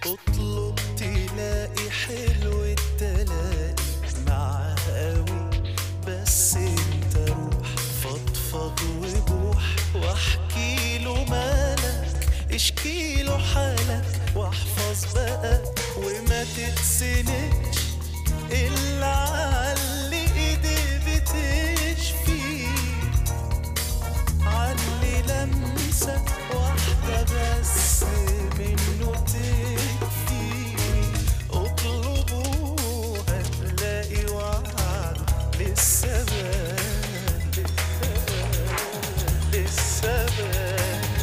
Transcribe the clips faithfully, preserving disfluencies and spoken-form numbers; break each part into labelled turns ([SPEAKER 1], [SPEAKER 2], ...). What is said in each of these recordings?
[SPEAKER 1] اطلب تلاقي حلو التلاقي معاه قوي، بس انت روح فضفض وبوح واحكي له مالك، اشكي له حالك واحفظ بقى وما تتسندش الا علي ايدي بتشفي، علي لمسة واحدة بس منه تكفي، اطلبوه هتلاقي وعد لسه بال لسه بال.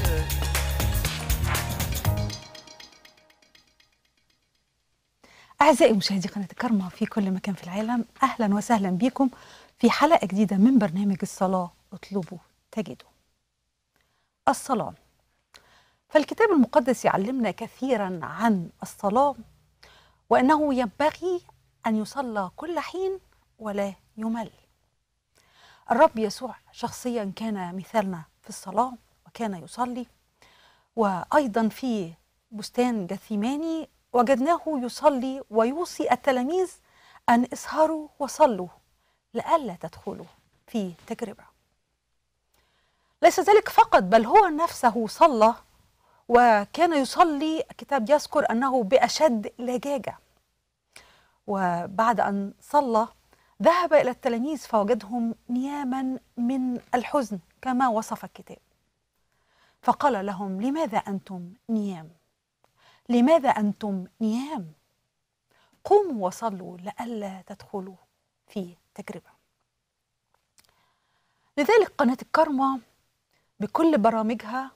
[SPEAKER 2] أعزائي مشاهدي قناة الكرمة في كل مكان في العالم، أهلا وسهلا بكم في حلقة جديدة من برنامج الصلاة اطلبوا تجدوا. الصلاة، فالكتاب المقدس يعلمنا كثيرا عن الصلاة، وأنه ينبغي أن يصلى كل حين ولا يمل. الرب يسوع شخصيا كان مثالنا في الصلاة وكان يصلي، وأيضا في بستان جثيماني وجدناه يصلي ويوصي التلاميذ أن اسهروا وصلوا لئلا تدخلوا في تجربة. ليس ذلك فقط، بل هو نفسه صلى، وكان يصلي الكتاب يذكر أنه بأشد لجاجة. وبعد أن صلى ذهب إلى التلاميذ فوجدهم نياما من الحزن كما وصف الكتاب، فقال لهم: لماذا أنتم نيام؟ لماذا أنتم نيام؟ قوموا وصلوا لئلا تدخلوا في تجربة. لذلك قناة الكرمة بكل برامجها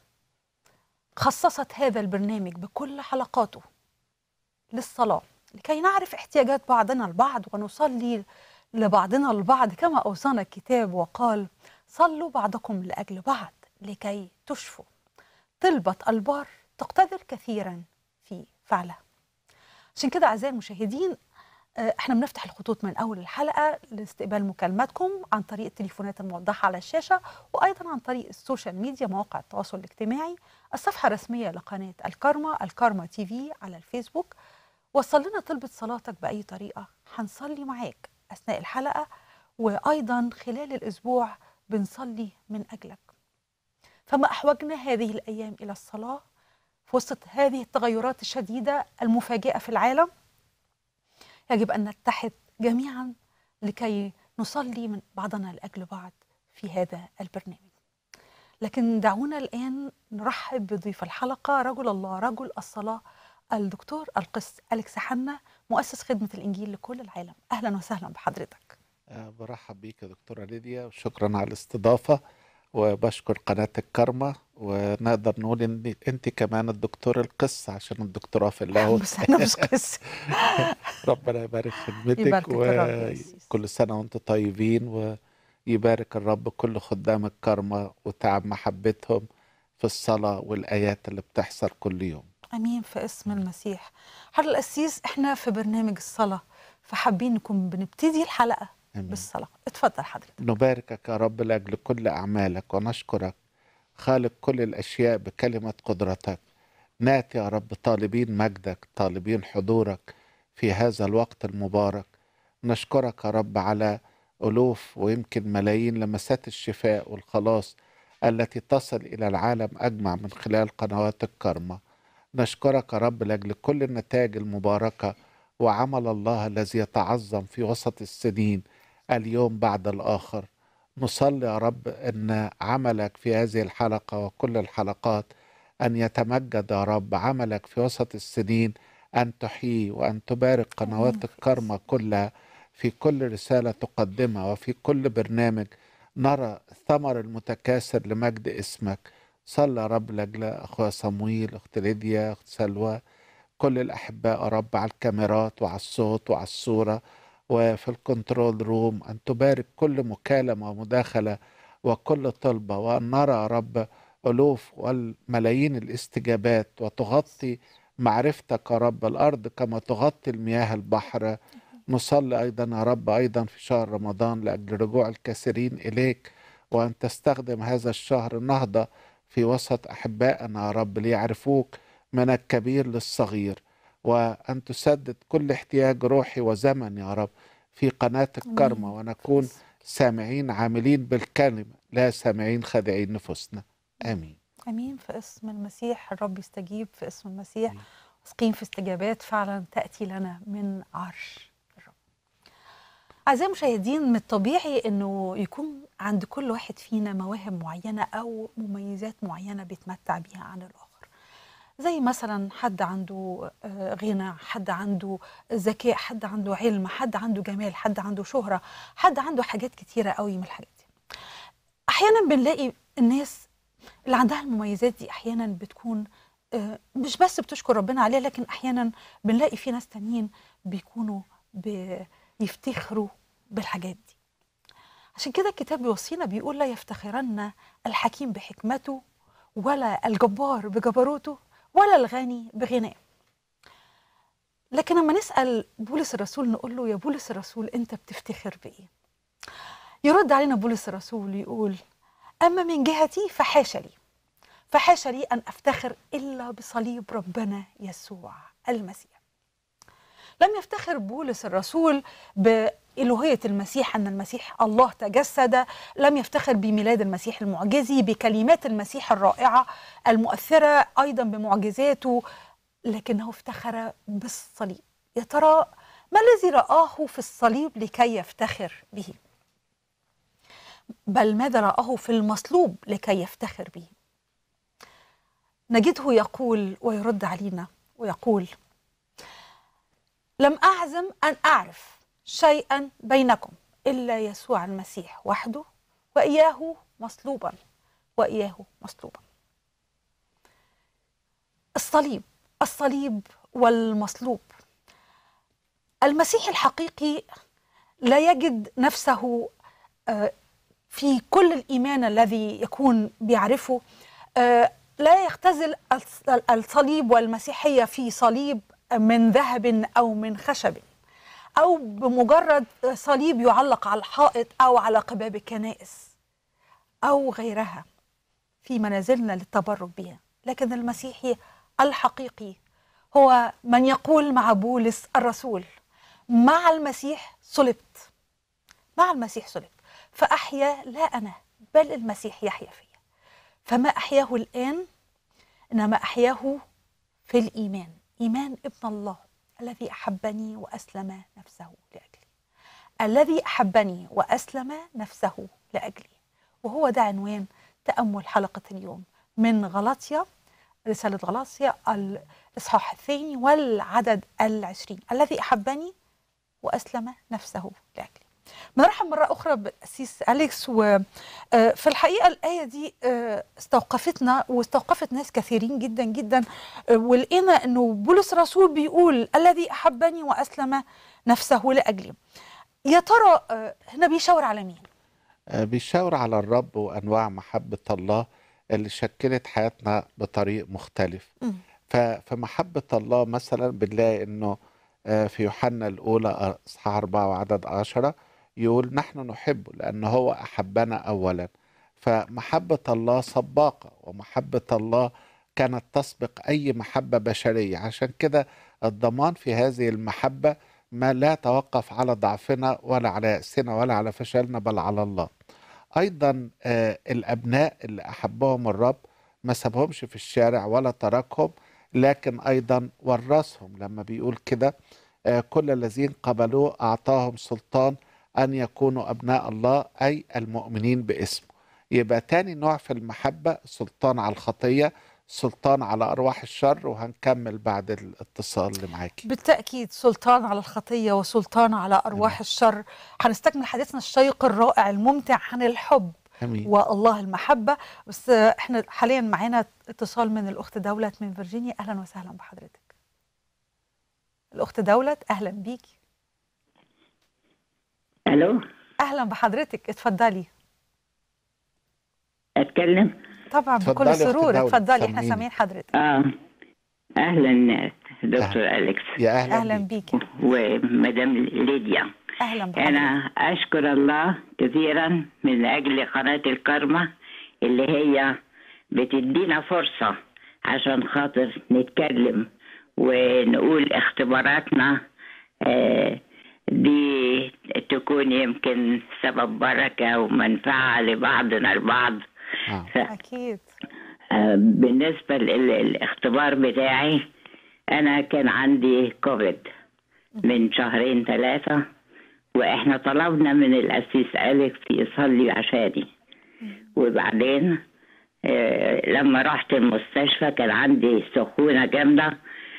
[SPEAKER 2] خصصت هذا البرنامج بكل حلقاته للصلاة، لكي نعرف احتياجات بعضنا البعض ونصلي لبعضنا البعض كما أوصانا الكتاب وقال: صلوا بعضكم لأجل بعض لكي تشفوا. طلبة البار تقتدر كثيرا في فعلها. عشان كده أعزائي المشاهدين، احنا بنفتح الخطوط من أول الحلقة لاستقبال مكالماتكم عن طريق التليفونات الموضحة على الشاشة، وأيضا عن طريق السوشيال ميديا، مواقع التواصل الاجتماعي، الصفحة الرسمية لقناة الكرمة الكرمة تي في على الفيسبوك. وصل لنا طلبة صلاتك بأي طريقة، هنصلي معاك أثناء الحلقة، وأيضا خلال الأسبوع بنصلي من أجلك. فما أحوجنا هذه الأيام إلى الصلاة في وسط هذه التغيرات الشديدة المفاجئة في العالم. يجب أن نتحد جميعا لكي نصلي من بعضنا لأجل بعض في هذا البرنامج. لكن دعونا الآن نرحب بضيف الحلقة، رجل الله رجل الصلاة، الدكتور القس أليكس حنا، مؤسس خدمة الإنجيل لكل العالم. أهلا وسهلا بحضرتك.
[SPEAKER 3] أه برحب بيك يا دكتورة ليديا، وشكرا على الاستضافة، وبشكر قناة الكرمة. ونقدر نقول ان انت كمان الدكتور القس عشان الدكتوراه في اللاهوت.
[SPEAKER 2] بس أنا مش قس.
[SPEAKER 3] ربنا يبارك خدمتك،
[SPEAKER 2] يباركك الرب يا أسيس.
[SPEAKER 3] وكل سنة وانتم طيبين، ويبارك الرب كل خدام الكرمة وتعب محبتهم في الصلاة والآيات اللي بتحصل كل يوم.
[SPEAKER 2] أمين في اسم المسيح. حضرة القسيس، احنا في برنامج الصلاة، فحابين نكون بنبتدي الحلقة
[SPEAKER 3] أمين.
[SPEAKER 2] بالصلاة. اتفضل حضرتك.
[SPEAKER 3] نباركك يا رب لأجل كل أعمالك، ونشكرك خالق كل الأشياء بكلمة قدرتك. نأتي يا رب طالبين مجدك، طالبين حضورك في هذا الوقت المبارك. نشكرك يا رب على ألوف ويمكن ملايين لمسات الشفاء والخلاص التي تصل إلى العالم أجمع من خلال قنوات الكرمة. نشكرك يا رب لأجل كل النتائج المباركة وعمل الله الذي يتعظم في وسط السنين اليوم بعد الآخر. نصلي يا رب أن عملك في هذه الحلقة وكل الحلقات أن يتمجد يا رب، عملك في وسط السنين أن تحيي وأن تبارك قنوات الكرمة كلها في كل رسالة تقدمها وفي كل برنامج نرى الثمر المتكاثر لمجد اسمك. صلى يا رب لأجل أخوة صمويل، أخت ليديا، أخت سلوى، كل الأحباء يا رب على الكاميرات وعلى الصوت وعلى الصورة وفي الكنترول روم، أن تبارك كل مكالمة ومداخلة وكل طلبة، وأن نرى يا رب ألوف والملايين الاستجابات، وتغطي معرفتك يا رب الأرض كما تغطي المياه البحر. نصلي أيضا يا رب أيضا في شهر رمضان لأجل رجوع الكثيرين إليك، وأن تستخدم هذا الشهر نهضة في وسط أحبائنا يا رب ليعرفوك من الكبير للصغير. وأن تسدد كل احتياج روحي وزمن يا رب في قناة الكرمة،
[SPEAKER 2] امين.
[SPEAKER 3] ونكون سامعين عاملين بالكلمة لا سامعين خادعين نفوسنا. آمين.
[SPEAKER 2] امين في اسم المسيح. الرب يستجيب في اسم المسيح.
[SPEAKER 3] آمين.
[SPEAKER 2] واثقين في استجابات فعلا تاتي لنا من عرش الرب. أعزائي المشاهدين، من الطبيعي أنه يكون عند كل واحد فينا مواهب معينة أو مميزات معينة بيتمتع بيها عن الآخر. زي مثلا حد عنده آه، غنى، حد عنده ذكاء، حد عنده علم، حد عنده جمال، حد عنده شهرة، حد عنده حاجات كتيرة قوي من الحاجات دي. أحيانا بنلاقي الناس اللي عندها المميزات دي أحيانا بتكون آه، مش بس بتشكر ربنا عليها، لكن أحيانا بنلاقي في ناس تانيين بيكونوا بيفتخروا بالحاجات دي. عشان كده الكتاب بيوصينا بيقول: لا يفتخرن الحكيم بحكمته، ولا الجبار بجبروته، ولا الغني بغناه. لكن لما نسأل بولس الرسول نقول له: يا بولس الرسول، أنت بتفتخر بإيه؟ يرد علينا بولس الرسول يقول: أما من جهتي فحاشا لي فحاشا لي أن أفتخر إلا بصليب ربنا يسوع المسيح. لم يفتخر بولس الرسول بإلوهية المسيح، أن المسيح الله تجسد. لم يفتخر بميلاد المسيح المعجزي، بكلمات المسيح الرائعة المؤثرة، أيضا بمعجزاته، لكنه افتخر بالصليب. يا ترى ما الذي رآه في الصليب لكي يفتخر به؟ بل ماذا رآه في المصلوب لكي يفتخر به؟ نجده يقول ويرد علينا ويقول: لم أعزم أن أعرف شيئا بينكم إلا يسوع المسيح وحده، وإياه مصلوبا وإياه مصلوبا. الصليب الصليب والمصلوب. المسيح الحقيقي لا يجد نفسه في كل الإيمان الذي يكون بيعرفه، لا يختزل الصليب والمسيحية في صليب من ذهب أو من خشب، أو بمجرد صليب يعلق على الحائط أو على قباب الكنائس أو غيرها في منازلنا للتبرك بها. لكن المسيحي الحقيقي هو من يقول مع بولس الرسول: مع المسيح صلبت، مع المسيح صلبت، فأحيا لا أنا بل المسيح يحيا فيا. فما أحياه الآن إنما أحياه في الإيمان، إيمان ابن الله الذي أحبني وأسلم نفسه لأجلي، الذي أحبني وأسلم نفسه لأجلي. وهو ده عنوان تأمل حلقة اليوم من غلاطيا، رسالة غلاطيا الإصحاح الثاني والعدد العشرين: الذي أحبني وأسلم نفسه لأجلي. بنرحب مرة أخرى بالأسيس أليكس. وفي الحقيقة الآية دي استوقفتنا واستوقفت ناس كثيرين جدا جدا، ولقينا أنه بولس الرسول بيقول: الذي أحبني وأسلم نفسه لأجلي. يا ترى هنا بيشاور على مين؟
[SPEAKER 3] بيشاور على الرب وأنواع محبة الله اللي شكلت حياتنا بطريق مختلف.
[SPEAKER 2] م.
[SPEAKER 3] فمحبة الله مثلا بنلاقي أنه في يوحنا الأولى إصحاح أربعة وعدد عشرة يقول: نحن نحبه لأنه هو أحبنا أولا. فمحبة الله سباقة، ومحبة الله كانت تسبق أي محبة بشرية. عشان كده الضمان في هذه المحبة ما لا توقف على ضعفنا ولا على يأسنا ولا على فشلنا، بل على الله. أيضا آه الأبناء اللي أحبهم الرب ما سابهمش في الشارع ولا تركهم، لكن أيضا ورثهم. لما بيقول كده: آه كل الذين قبلوه أعطاهم سلطان أن يكونوا أبناء الله، أي المؤمنين باسمه. يبقى تاني نوع في المحبة سلطان على الخطية، سلطان على أرواح الشر. وهنكمل بعد الاتصال اللي معاكي.
[SPEAKER 2] بالتأكيد سلطان على الخطية وسلطان على أرواح أمين. الشر. هنستكمل حديثنا الشيق الرائع الممتع عن الحب أمين. والله المحبة. بس احنا حاليا معانا اتصال من الأخت دولت من فيرجينيا. أهلا وسهلا بحضرتك الأخت دولت، أهلا بيكي.
[SPEAKER 4] ألو،
[SPEAKER 2] أهلا بحضرتك، اتفضلي.
[SPEAKER 4] أتكلم؟
[SPEAKER 2] طبعا بكل سرور، اتفضلي، احنا سامعين حضرتك.
[SPEAKER 4] اه اهلا دكتور أهل. أليكس،
[SPEAKER 3] يا اهلا,
[SPEAKER 2] أهلا بيكي.
[SPEAKER 4] ومدام ليديا،
[SPEAKER 2] اهلا بحضرتك.
[SPEAKER 4] انا اشكر الله كثيرا من اجل قناة الكرمة اللي هي بتدينا فرصة عشان خاطر نتكلم ونقول اختباراتنا آه، دي تكون يمكن سبب بركة ومنفعة لبعضنا البعض.
[SPEAKER 3] آه.
[SPEAKER 4] ف-
[SPEAKER 2] أكيد.
[SPEAKER 4] آه، بالنسبة للاختبار بتاعي، أنا كان عندي كوفيد من شهرين ثلاثة، وإحنا طلبنا من القسيس أليكس يصلي عشاني. وبعدين آه، لما رحت المستشفى كان عندي سخونة جامدة،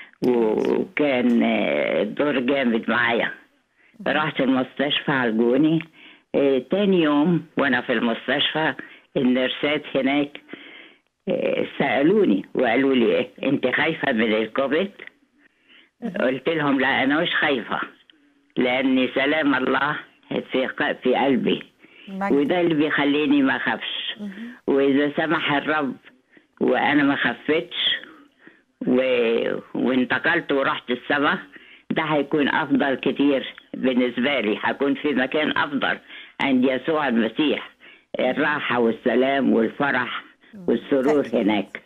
[SPEAKER 4] وكان آه، الدور جامد معايا. رحت المستشفى عالجوني. آه، تاني يوم وأنا في المستشفى النرسات هناك آه، سألوني وقالوا لي إيه، أنت خايفة من الكوفيد؟ قلت لهم لا، أنا مش خايفة، لأن سلام الله في ق- في قلبي،
[SPEAKER 2] مجد.
[SPEAKER 4] وده اللي بيخليني ما أخافش. وإذا سمح الرب وأنا ما خفتش و... وانتقلت ورحت السماء، ده هيكون أفضل كتير بالنسبة لي، هكون في مكان أفضل عند يسوع المسيح، الراحة والسلام والفرح والسرور هناك.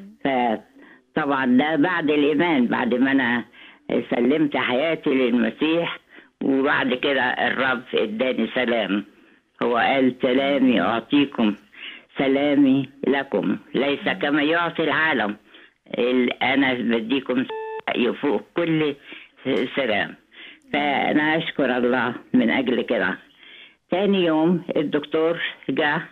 [SPEAKER 4] فطبعا ده بعد الإيمان، بعد ما أنا سلمت حياتي للمسيح، وبعد كده الرب اداني سلام. هو قال سلامي أعطيكم، سلامي لكم، ليس كما يعطي العالم، ال- أنا بديكم يفوق كل سلام. فأنا أشكر الله من أجل كده. تاني يوم الدكتور جاء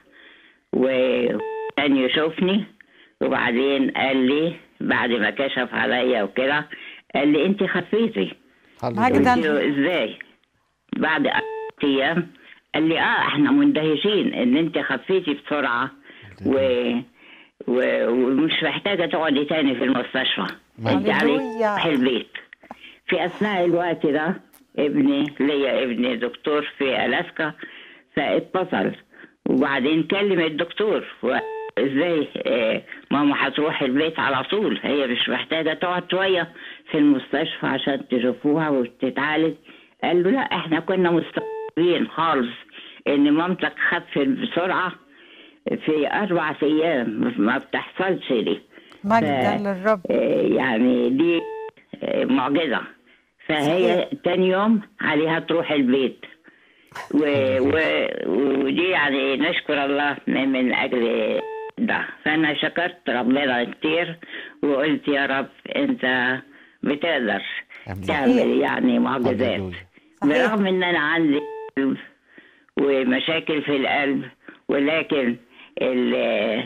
[SPEAKER 4] وكان يشوفني، وبعدين قال لي بعد ما كشف عليا وكده، قال لي أنت خفيتي.
[SPEAKER 2] مجداً.
[SPEAKER 4] قلت له ازاي؟ بعد أربع ايام قال لي اه احنا مندهشين ان انت خفيتي بسرعه و... و... ومش محتاجه تقعدي تاني في المستشفى، انت عليك
[SPEAKER 2] هللويا.
[SPEAKER 4] تروحي البيت. في اثناء الوقت ده ابني ليا ابني دكتور في الاسكا، فاتصل وبعدين كلم الدكتور ازاي آه، ماما هتروح البيت على طول، هي مش محتاجه تقعد شويه في المستشفى عشان تشوفوها وتتعالج. قال له لا، احنا كنا مستغربين خالص ان مامتك خفت بسرعه في اربع ايام، ما بتحصلش دي.
[SPEAKER 2] مجدا
[SPEAKER 4] ف-
[SPEAKER 2] للرب.
[SPEAKER 4] آه، يعني دي آه، معجزه. فهي
[SPEAKER 2] صحيح.
[SPEAKER 4] تاني يوم عليها تروح البيت، و... و... ودي يعني نشكر الله من, من أجل ده. فأنا شكرت ربنا كتير وقلت يا رب أنت بتقدر
[SPEAKER 3] آمين.
[SPEAKER 4] تعمل يعني معجزات،
[SPEAKER 3] هللويا.
[SPEAKER 2] صحيح.
[SPEAKER 4] برغم إن أنا عندي قلب ومشاكل في القلب، ولكن ال...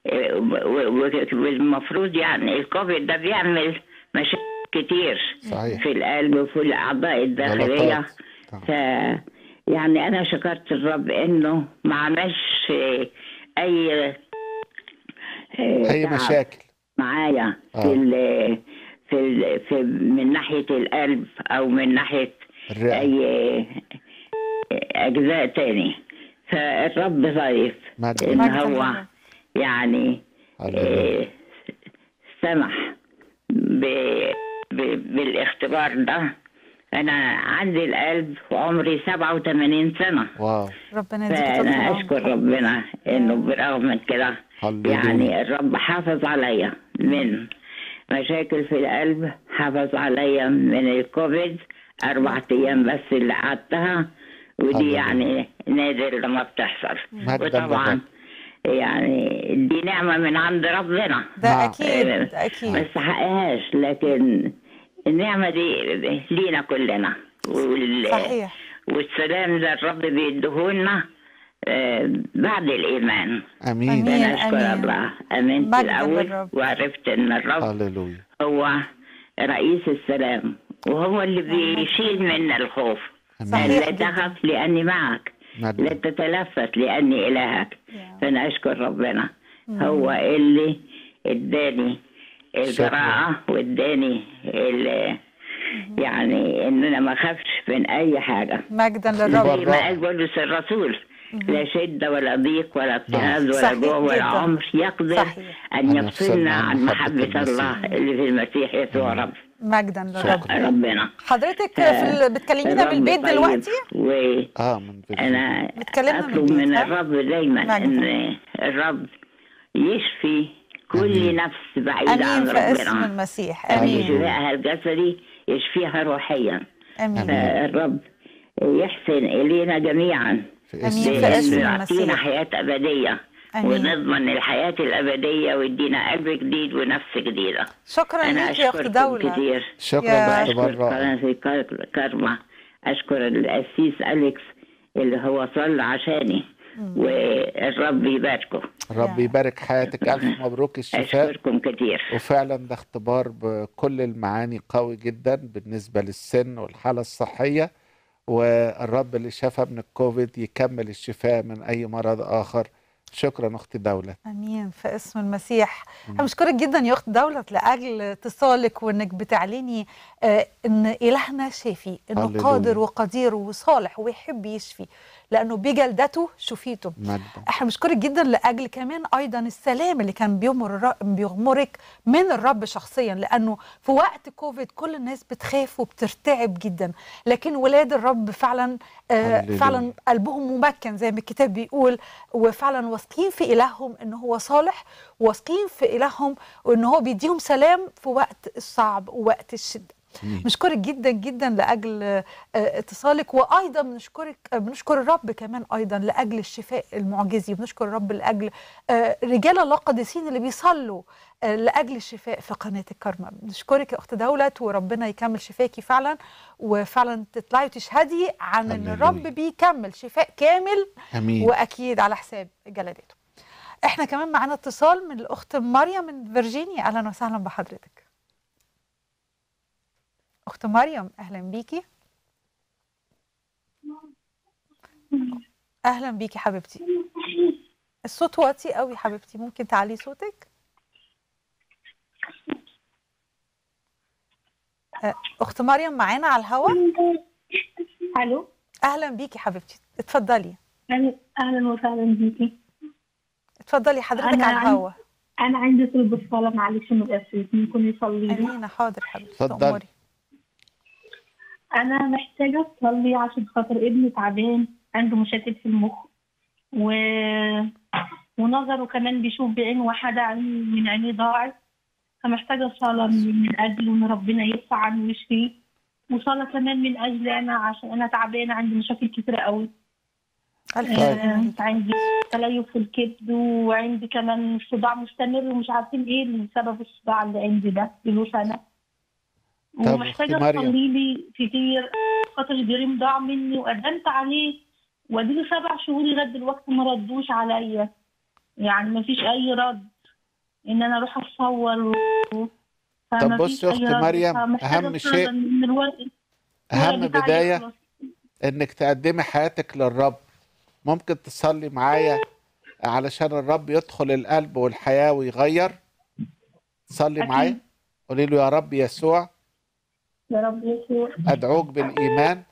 [SPEAKER 4] والمفروض يعني الكوفيد ده بيعمل مشاكل كتير
[SPEAKER 3] صحيح.
[SPEAKER 4] في القلب وفي الأعضاء الداخلية.
[SPEAKER 3] غلطات.
[SPEAKER 4] ف يعني أنا شكرت الرب إنه ما عملش أي
[SPEAKER 3] أي
[SPEAKER 4] تعب
[SPEAKER 3] مشاكل.
[SPEAKER 4] معايا
[SPEAKER 3] آه.
[SPEAKER 4] في ال في, ال في من ناحية القلب أو من ناحية
[SPEAKER 3] الرئة.
[SPEAKER 4] أي أجزاء تاني. فالرب ضيف
[SPEAKER 3] مجد.
[SPEAKER 4] إن
[SPEAKER 2] مجد
[SPEAKER 4] هو
[SPEAKER 2] لله.
[SPEAKER 4] يعني
[SPEAKER 3] هللويا.
[SPEAKER 4] آه، سمح ب- ب- بالاختبار ده. أنا عندي القلب وعمري سبعة وثمانين سنة،
[SPEAKER 3] واو.
[SPEAKER 2] ربنا يديك طول
[SPEAKER 4] فأنا
[SPEAKER 2] العمر.
[SPEAKER 4] أشكر ربنا إنه برغم من كده
[SPEAKER 3] هللويا.
[SPEAKER 4] يعني الرب حافظ عليا من مشاكل في القلب، حافظ عليا من الكوفيد أربع أيام بس اللي قعدتها، ودي
[SPEAKER 3] هللويا.
[SPEAKER 4] يعني نادر لما بتحصل.
[SPEAKER 3] مجداً
[SPEAKER 4] وطبعا
[SPEAKER 3] للرب.
[SPEAKER 4] يعني دي نعمة من عند ربنا
[SPEAKER 2] ده
[SPEAKER 3] نعم.
[SPEAKER 2] أكيد،
[SPEAKER 4] آه،
[SPEAKER 2] ده
[SPEAKER 4] ما
[SPEAKER 2] أكيد.
[SPEAKER 4] استحقهاش، لكن النعمة دي لينا كلنا، وال...
[SPEAKER 2] صحيح.
[SPEAKER 4] والسلام ده الرب بيديهولنا آه، بعد الإيمان.
[SPEAKER 3] امين.
[SPEAKER 2] آمين.
[SPEAKER 4] أنا أشكر
[SPEAKER 2] آمين.
[SPEAKER 4] الله، آمنت
[SPEAKER 2] مجداً
[SPEAKER 4] الأول
[SPEAKER 2] للرب.
[SPEAKER 4] وعرفت إن الرب
[SPEAKER 3] هللويا.
[SPEAKER 4] هو رئيس السلام، وهو اللي بيشيل منا الخوف.
[SPEAKER 2] صحيح
[SPEAKER 4] لا
[SPEAKER 2] جداً.
[SPEAKER 4] تخف لأني معك، لا
[SPEAKER 3] مجد.
[SPEAKER 4] تتلفت لأني إلهك.
[SPEAKER 2] يا.
[SPEAKER 4] فأنا أشكر ربنا، هو اللي اداني الجراءة واداني ال- يعني إن أنا ما أخافش من أي حاجة.
[SPEAKER 2] مجدا
[SPEAKER 4] زي
[SPEAKER 2] للرب.
[SPEAKER 3] بالرب.
[SPEAKER 4] ما قال بولس الرسول، لا شدة ولا ضيق ولا اضطهاد ولا
[SPEAKER 2] صحيح
[SPEAKER 4] جوع ولا
[SPEAKER 2] جداً.
[SPEAKER 4] عمر يقدر
[SPEAKER 2] صحيح.
[SPEAKER 4] أن
[SPEAKER 3] أن
[SPEAKER 4] يفصلنا
[SPEAKER 3] يفصلنا
[SPEAKER 4] عن
[SPEAKER 3] عن محبة
[SPEAKER 4] محبة الله
[SPEAKER 3] المسيح.
[SPEAKER 4] اللي في المسيح يسوع رب
[SPEAKER 2] مجدا للرب.
[SPEAKER 3] شكراً.
[SPEAKER 4] ربنا.
[SPEAKER 2] حضرتك في ال... بتكلمينا
[SPEAKER 4] الرب
[SPEAKER 2] من البيت
[SPEAKER 4] طيب،
[SPEAKER 2] دلوقتي؟
[SPEAKER 3] اه من فيديو.
[SPEAKER 4] وأنا
[SPEAKER 2] بتكلمنا من
[SPEAKER 4] أطلب
[SPEAKER 2] البيت،
[SPEAKER 4] من
[SPEAKER 2] ها؟
[SPEAKER 4] الرب دايما
[SPEAKER 2] مجد.
[SPEAKER 4] إن الرب يشفي كل
[SPEAKER 3] آمين.
[SPEAKER 4] نفس بعيدة
[SPEAKER 2] امين
[SPEAKER 4] عن
[SPEAKER 2] في اسم
[SPEAKER 4] ربنا
[SPEAKER 2] المسيح.
[SPEAKER 4] اللي
[SPEAKER 2] امين
[SPEAKER 4] شفائها الجسدي يشفيها روحيا.
[SPEAKER 2] امين
[SPEAKER 4] فالرب يحسن إلينا جميعا
[SPEAKER 3] في
[SPEAKER 2] امين
[SPEAKER 3] اسم
[SPEAKER 2] في اسم
[SPEAKER 4] بإنه
[SPEAKER 3] يسوع.
[SPEAKER 4] يعطينا
[SPEAKER 2] المسيح.
[SPEAKER 4] حياة أبدية
[SPEAKER 2] امين.
[SPEAKER 4] ونضمن الحياة الأبدية ويدينا قلب جديد ونفس جديدة.
[SPEAKER 2] شكرا
[SPEAKER 4] أنا
[SPEAKER 2] ليك يا اخت
[SPEAKER 4] أشكركم
[SPEAKER 2] دولة.
[SPEAKER 4] كتير
[SPEAKER 3] شكرا
[SPEAKER 2] يا-
[SPEAKER 3] لاختبار
[SPEAKER 4] وأشكر
[SPEAKER 3] رائع.
[SPEAKER 4] قناة كار- كارما. أشكر القسيس أليكس اللي هو صلى عشاني والرب يباركه.
[SPEAKER 3] رب
[SPEAKER 2] يا.
[SPEAKER 3] يبارك حياتك، ألف مبروك الشفاء.
[SPEAKER 4] أشكركم كتير.
[SPEAKER 3] وفعلا ده اختبار بكل المعاني قوي جدا بالنسبة للسن والحالة الصحية، والرب اللي شفى من الكوفيد يكمل الشفاء من أي مرض آخر. شكرا أختي دولة.
[SPEAKER 2] امين في اسم المسيح. انا بشكرك جدا يا اخت دولة لاجل اتصالك وانك بتعلني آه ان الهنا شافي، انه
[SPEAKER 3] هللويا.
[SPEAKER 2] قادر وقدير وصالح ويحب يشفي، لانه بجلدته شفيتم.
[SPEAKER 3] مجدا.
[SPEAKER 2] احنا بنشكرك جدا لاجل كمان ايضا السلام اللي كان بيغمر الر- بيغمرك من الرب شخصيا، لانه في وقت كوفيد كل الناس بتخاف وبترتعب جدا، لكن ولاد الرب فعلا آه
[SPEAKER 3] هللويا.
[SPEAKER 2] فعلا قلبهم ممكن زي ما الكتاب بيقول، وفعلا واثقين في الههم ان هو صالح، واثقين في الههم وان هو بيديهم سلام في وقت الصعب ووقت الشده.
[SPEAKER 3] آمين.
[SPEAKER 2] بنشكرك جدا جدا لاجل آه، اتصالك، وايضا بنشكرك آه، بنشكر الرب كمان ايضا لاجل الشفاء المعجزي، وبنشكر الرب لاجل آه، رجال الله القديسين اللي بيصلوا آه، لاجل الشفاء في قناه الكرمة. بنشكرك يا اخت دولت، وربنا يكمل شفاكي فعلا، وفعلا تطلعي وتشهدي عن ان
[SPEAKER 3] هللويا.
[SPEAKER 2] الرب بيكمل شفاء كامل،
[SPEAKER 3] أمين.
[SPEAKER 2] واكيد على حساب جلدته. احنا كمان معانا اتصال من الاخت مريم من فيرجينيا. اهلا وسهلا بحضرتك اخت مريم، اهلا بيكي. اهلا بيكي حبيبتي. الصوت واطي قوي حبيبتي، ممكن تعلي صوتك؟ آه، اخت مريم معانا على الهوا.
[SPEAKER 5] الو،
[SPEAKER 2] اهلا بيكي حبيبتي، اتفضلي
[SPEAKER 5] اهلا اهلا وسهلا بيكي.
[SPEAKER 2] اتفضلي حضرتك
[SPEAKER 5] أنا
[SPEAKER 2] على
[SPEAKER 5] عن-
[SPEAKER 2] الهوا.
[SPEAKER 5] انا عندي طلب الصلاه، معلش من الاسف ممكن يصلي لي.
[SPEAKER 2] امينه، حاضر حبيبتي،
[SPEAKER 3] اتفضلي.
[SPEAKER 2] تأمري.
[SPEAKER 5] انا محتاجه اصلي عشان خاطر ابني تعبان، عنده مشاكل في المخ و... ونظره كمان بيشوف بعين واحده، عين من عينيه ضاعت، فمحتاجه صلاه من من اجله ان ربنا يرفع عنه ويشفيه، وصلاه كمان من اجلي انا عشان انا تعبانه، عندي مشاكل كتيره قوي.
[SPEAKER 2] الف
[SPEAKER 3] طيب.
[SPEAKER 2] سلامه
[SPEAKER 5] آه،
[SPEAKER 2] ليكي.
[SPEAKER 5] عندي تليف في الكبد، وعندي كمان صداع مستمر، ومش عارفين ايه اللي سبب الصداع اللي عندي ده له سنه.
[SPEAKER 3] طب
[SPEAKER 5] ومحتاجه
[SPEAKER 3] أختي مريم.
[SPEAKER 5] تصلي لي كتير، خاطر جريم ضاع مني وقدمت عليه، واديله سبع شهور لغايه دلوقتي ما ردوش عليا، يعني ما فيش اي رد ان انا اروح اتصور و...
[SPEAKER 3] طب
[SPEAKER 5] فما
[SPEAKER 3] بصي
[SPEAKER 5] فيش
[SPEAKER 3] يا
[SPEAKER 5] أي
[SPEAKER 3] أختي
[SPEAKER 5] رد.
[SPEAKER 3] مريم،
[SPEAKER 5] فمحتاجة
[SPEAKER 3] أهم
[SPEAKER 5] صلاة
[SPEAKER 3] شيء،
[SPEAKER 5] إن الورق
[SPEAKER 3] أهم
[SPEAKER 5] الورق بتاعي
[SPEAKER 3] بداية
[SPEAKER 5] يخلص.
[SPEAKER 3] إنك تقدمي حياتك للرب. ممكن تصلي معايا علشان الرب يدخل القلب والحياة ويغير؟ صلي
[SPEAKER 5] أكيد.
[SPEAKER 3] معايا، قولي له: يا رب يسوع،
[SPEAKER 5] يا رب يسوع.
[SPEAKER 3] أدعوك بالإيمان،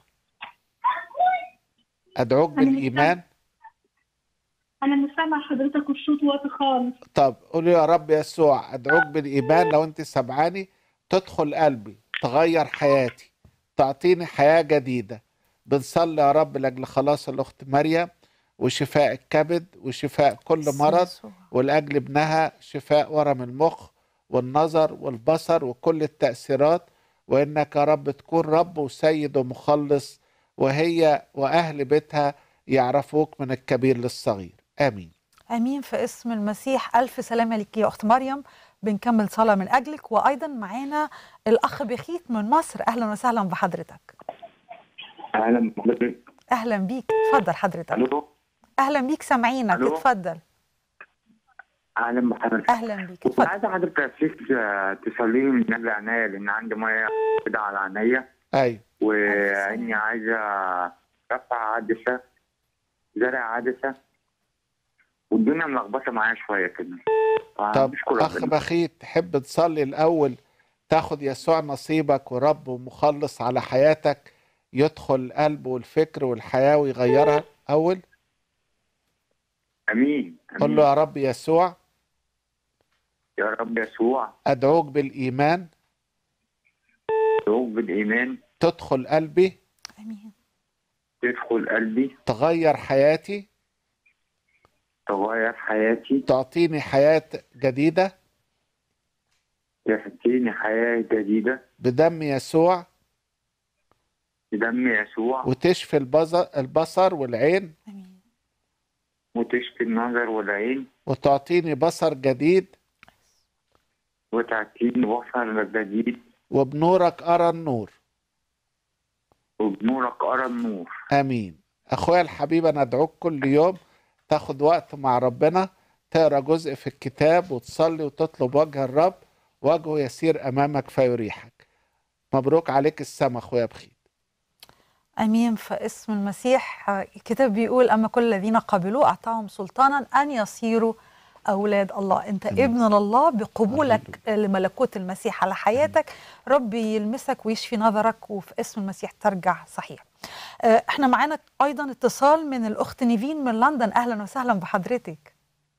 [SPEAKER 3] أدعوك
[SPEAKER 5] أنا مش
[SPEAKER 3] بالإيمان.
[SPEAKER 5] انا مش سامعه حضرتك والصوت واطي خالص.
[SPEAKER 3] طب قولي: يا رب يسوع، أدعوك بالإيمان. لو أنت سمعاني، تدخل قلبي، تغير حياتي، تعطيني حياة جديدة. بنصلي يا رب لأجل خلاص الأخت مريم، وشفاء الكبد، وشفاء كل مرض، ولأجل ابنها شفاء ورم المخ والنظر والبصر وكل التأثيرات. وإنك يا رب تكون رب وسيد ومخلص، وهي وأهل بيتها يعرفوك من الكبير للصغير. آمين.
[SPEAKER 2] امين في اسم المسيح. الف سلامه ليكي يا اخت مريم، بنكمل صلاه من اجلك. وايضا معانا الاخ بخيت من مصر. اهلا وسهلا بحضرتك.
[SPEAKER 6] اهلا بحضرتك.
[SPEAKER 2] اهلا بيك، اتفضل حضرتك.
[SPEAKER 6] الو.
[SPEAKER 2] اهلا بيك، سامعينك،
[SPEAKER 6] ألو.
[SPEAKER 2] اتفضل.
[SPEAKER 6] اهلا بحضرتك.
[SPEAKER 2] اهلا بيك،
[SPEAKER 6] كنت
[SPEAKER 2] اتفضل.
[SPEAKER 6] عايز حضرتك يا سيس آه، تصلي لي من اجل عينيا، لان عندي ميه كده على عينيا،
[SPEAKER 3] أيوة.
[SPEAKER 6] وعيني عايزه رفع عدسه، زرع عدسه، والدنيا ملخبطه معايا شويه كده.
[SPEAKER 3] طب
[SPEAKER 6] فبشكر
[SPEAKER 3] أخ
[SPEAKER 6] ربنا.
[SPEAKER 3] بخيت، تحب تصلي الأول تاخد يسوع نصيبك ورب ومخلص على حياتك، يدخل القلب والفكر والحياة ويغيرها أول؟
[SPEAKER 6] امين.
[SPEAKER 3] قل له: يا رب يسوع،
[SPEAKER 6] يا رب يسوع،
[SPEAKER 3] أدعوك بالإيمان،
[SPEAKER 6] ادعوك بالايمان،
[SPEAKER 3] تدخل قلبي،
[SPEAKER 2] امين.
[SPEAKER 6] تدخل قلبي،
[SPEAKER 3] تغير حياتي،
[SPEAKER 6] تغير حياتي،
[SPEAKER 3] تعطيني حياة جديدة،
[SPEAKER 6] يهديني حياة جديدة
[SPEAKER 3] بدم يسوع،
[SPEAKER 6] بدم يسوع،
[SPEAKER 3] وتشفي البصر البصر والعين،
[SPEAKER 2] امين.
[SPEAKER 6] وتشفي النظر والعين،
[SPEAKER 3] وتعطيني بصر جديد،
[SPEAKER 6] وتعطيني بصر جديد،
[SPEAKER 3] وبنورك أرى النور.
[SPEAKER 6] وبنورك أرى النور.
[SPEAKER 3] امين. اخويا الحبيب، انا ادعوك كل يوم تاخد وقت مع ربنا، تقرا جزء في الكتاب وتصلي وتطلب وجه الرب، وجهه يسير امامك فيريحك. مبروك عليك السما اخويا بخيت.
[SPEAKER 2] امين في اسم المسيح. الكتاب بيقول اما كل الذين قبلوه اعطاهم سلطانا ان يصيروا اولاد الله. انت
[SPEAKER 3] أمين.
[SPEAKER 2] ابن الله بقبولك لملكوت المسيح على حياتك. ربي يلمسك ويشفي نظرك، وفي اسم المسيح ترجع صحيح. آه، احنا معانا ايضا اتصال من الاخت نيفين من لندن. اهلا وسهلا بحضرتك.